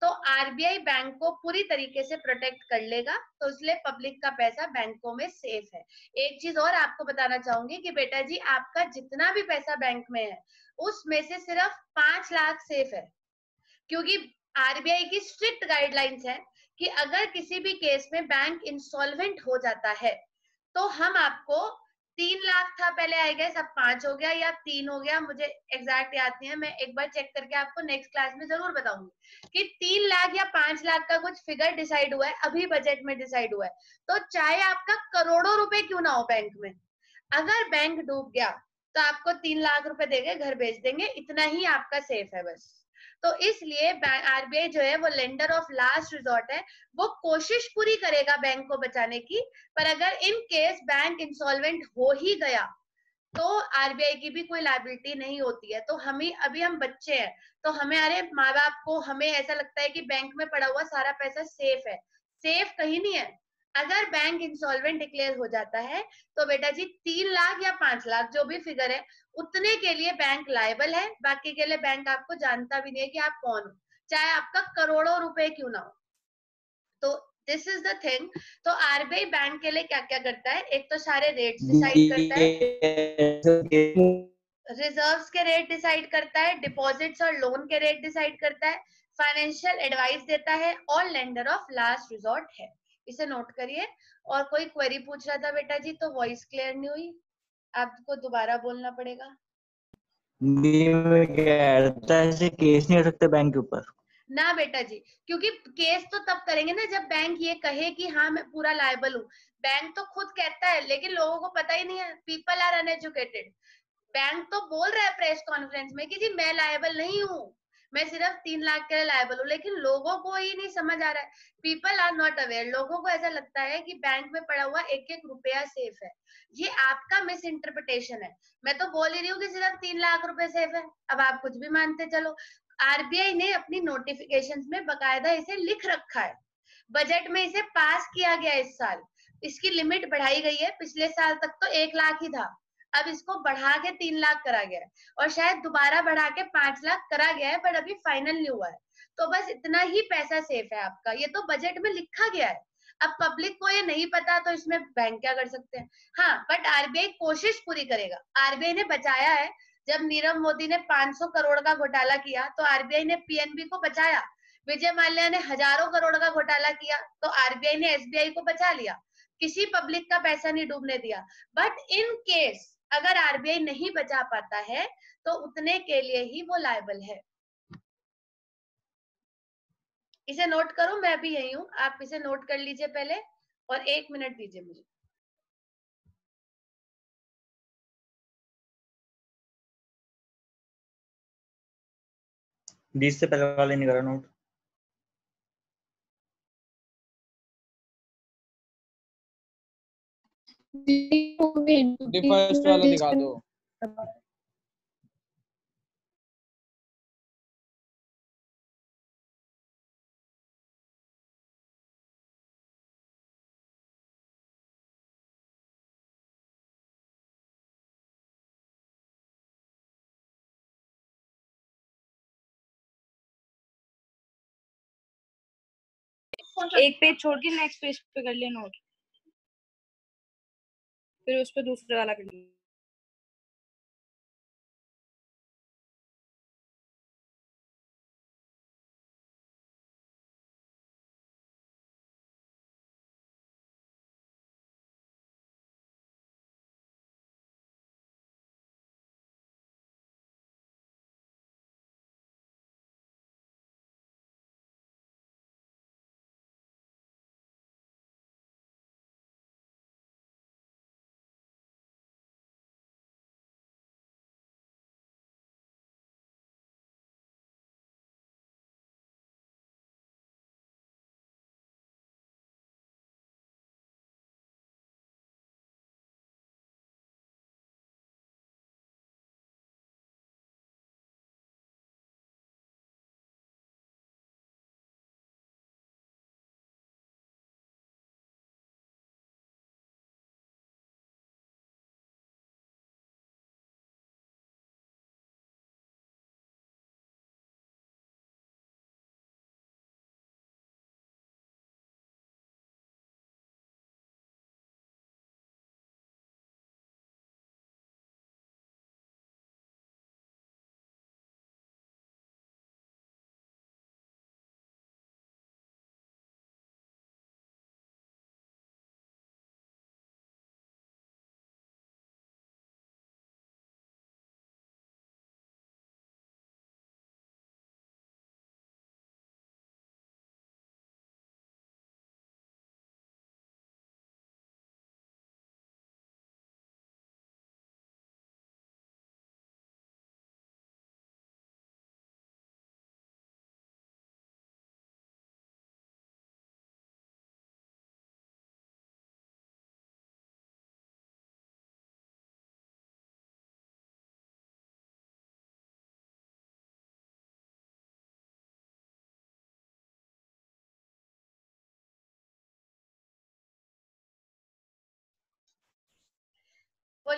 तो आरबीआई बैंक को पूरी तरीके से प्रोटेक्ट कर लेगा, तो इसलिए पब्लिक का पैसा बैंकों में सेफ है। एक चीज और आपको बताना चाहूंगी कि बेटा जी आपका जितना भी पैसा बैंक में है उसमें से सिर्फ पांच लाख सेफ है, क्योंकि आरबीआई की स्ट्रिक्ट गाइडलाइंस है कि अगर किसी भी केस में बैंक इंसॉल्वेंट हो जाता है तो हम आपको तीन लाख था पहले, आई गेस अब पांच हो गया या तीन हो गया, मुझे एग्जैक्ट याद नहीं है, मैं एक बार चेक करके आपको नेक्स्ट क्लास में जरूर बताऊंगी कि तीन लाख या पांच लाख का कुछ फिगर डिसाइड हुआ है, अभी बजट में डिसाइड हुआ है। तो चाहे आपका करोड़ों रुपए क्यों ना हो बैंक में, अगर बैंक डूब गया तो आपको तीन लाख रुपए देंगे, घर भेज देंगे, इतना ही आपका सेफ है बस। तो इसलिए आरबीआई जो है वो लेंडर ऑफ लास्ट रिजॉर्ट है, वो कोशिश पूरी करेगा बैंक को बचाने की, पर अगर इन केस बैंक इंसॉल्वेंट हो ही गया तो आरबीआई की भी कोई लायबिलिटी नहीं होती है। तो हमें अभी हम बच्चे हैं तो हमें अरे माँ बाप को हमें ऐसा लगता है कि बैंक में पड़ा हुआ सारा पैसा सेफ है, सेफ कहीं नहीं है। अगर बैंक इंसॉल्वेंट डिक्लेयर हो जाता है तो बेटा जी तीन लाख या पांच लाख जो भी फिगर है उतने के लिए बैंक लायबल है, बाकी के लिए बैंक आपको जानता भी नहीं है कि आप कौन हो, चाहे आपका करोड़ों रुपए क्यों ना हो। तो दिस इज द थिंग। तो आरबीआई बैंक के लिए क्या क्या करता है, एक तो सारे रेट्स डिसाइड करता है, रिजर्व्स के रेट डिसाइड करता है, डिपॉजिट्स और लोन के रेट डिसाइड करता है, फाइनेंशियल एडवाइस देता है और लेंडर ऑफ लास्ट रिजॉर्ट है। इसे नोट करिए। और कोई क्वेरी पूछ रहा था बेटा जी, तो वॉइस क्लियर नहीं हुई, आपको दोबारा बोलना पड़ेगा।
ऐसे केस नहीं कर सकते बैंक के ऊपर
ना बेटा जी, क्योंकि केस तो तब करेंगे ना जब बैंक ये कहे कि हाँ मैं पूरा लायबल हूँ। बैंक तो खुद कहता है लेकिन लोगों को पता ही नहीं है, पीपल आर अनएजुकेटेड। बैंक तो बोल रहा है प्रेस कॉन्फ्रेंस में कि जी मैं लायबल नहीं हूँ, मैं सिर्फ तीन लाख के लिए लायबल हूँ, लेकिन लोगों को ही नहीं समझ आ रहा है, पीपल आर नॉट अवेयर। लोगों को ऐसा लगता है कि बैंक में पड़ा हुआ एक एक रुपया सेफ है, ये आपका मिस इंटरप्रिटेशन है। मैं तो बोल ही रही हूँ कि सिर्फ तीन लाख रुपए सेफ है, अब आप कुछ भी मानते चलो। आरबीआई ने अपनी नोटिफिकेशंस में बकायदा इसे लिख रखा है, बजट में इसे पास किया गया इस साल, इसकी लिमिट बढ़ाई गई है, पिछले साल तक तो एक लाख ही था, अब इसको बढ़ा के तीन लाख करा गया है, और शायद दोबारा बढ़ा के पांच लाख करा गया है, पर अभी फाइनल नहीं हुआ है। तो बस इतना ही पैसा सेफ है आपका, ये तो बजट में लिखा गया है। अब पब्लिक को ये नहीं पता तो इसमें बैंक क्या कर सकते हैं। हाँ, बट आरबीआई कोशिश पूरी करेगा, आरबीआई ने बचाया है। जब नीरव मोदी ने पांच सौ करोड़ का घोटाला किया तो आरबीआई ने पीएनबी को बचाया, विजय माल्या ने हजारों करोड़ का घोटाला किया तो आरबीआई ने एसबीआई को बचा लिया, किसी पब्लिक का पैसा नहीं डूबने दिया। बट इन केस अगर आरबीआई नहीं बचा पाता है तो उतने के लिए ही वो लायबल है। इसे नोट करो, मैं भी यही हूँ, आप इसे नोट कर लीजिए पहले और एक मिनट दीजिए मुझे।
बीस से पहले वाले नहीं करा नोट।
फर्स्ट वाला दिखा दो।
एक पेज छोड़ के नेक्स्ट पेज पे कर ले नोट, फिर उस पर दूसरे वाला कर ले।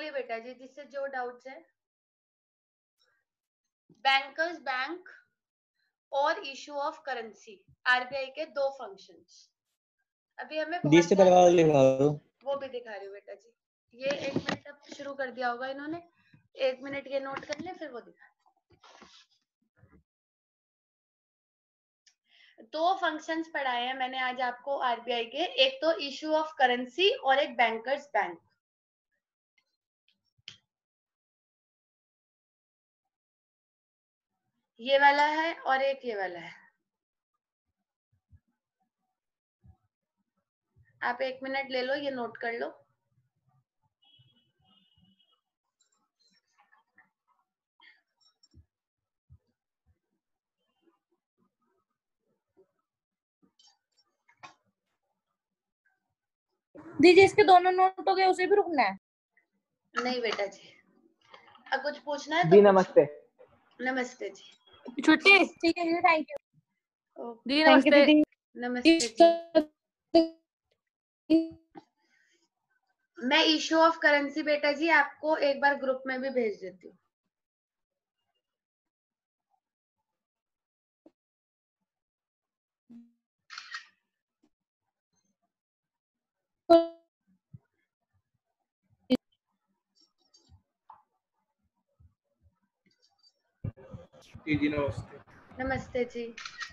बोलिए बेटा जी, जिससे जो डाउट्स है। बैंकर्स बैंक और इशू ऑफ करेंसी, आरबीआई के दो फंक्शंस। अभी हमें बहुत
से पहले वाला लिखा दो।
वो भी दिखा रही हूँ बेटा जी। ये एक मिनट अब शुरू कर दिया होगा इन्होंने, एक मिनट ये नोट कर ले, फिर वो दिखा। दो फंक्शंस पढ़ाए हैं मैंने आज आपको आरबीआई के, एक तो इशू ऑफ करेंसी और एक बैंकर्स बैंक। ये वाला है और एक ये वाला है। आप एक मिनट ले लो, ये नोट कर लो।
दीदी इसके दोनों नोट हो गए, उसे भी रुकना है?
नहीं बेटा जी, अब कुछ पूछना है तो
जी नमस्ते।
नमस्ते जी।
छुट्टी।
ठीक है जी, थैंक यू
दीदी
थैंक यू
नमस्ते।
दीदी।
नमस्ते जी। मैं इशू ऑफ करेंसी बेटा जी आपको एक बार ग्रुप में भी भेज देती हूँ।
जी जी नमस्ते।
नमस्ते जी।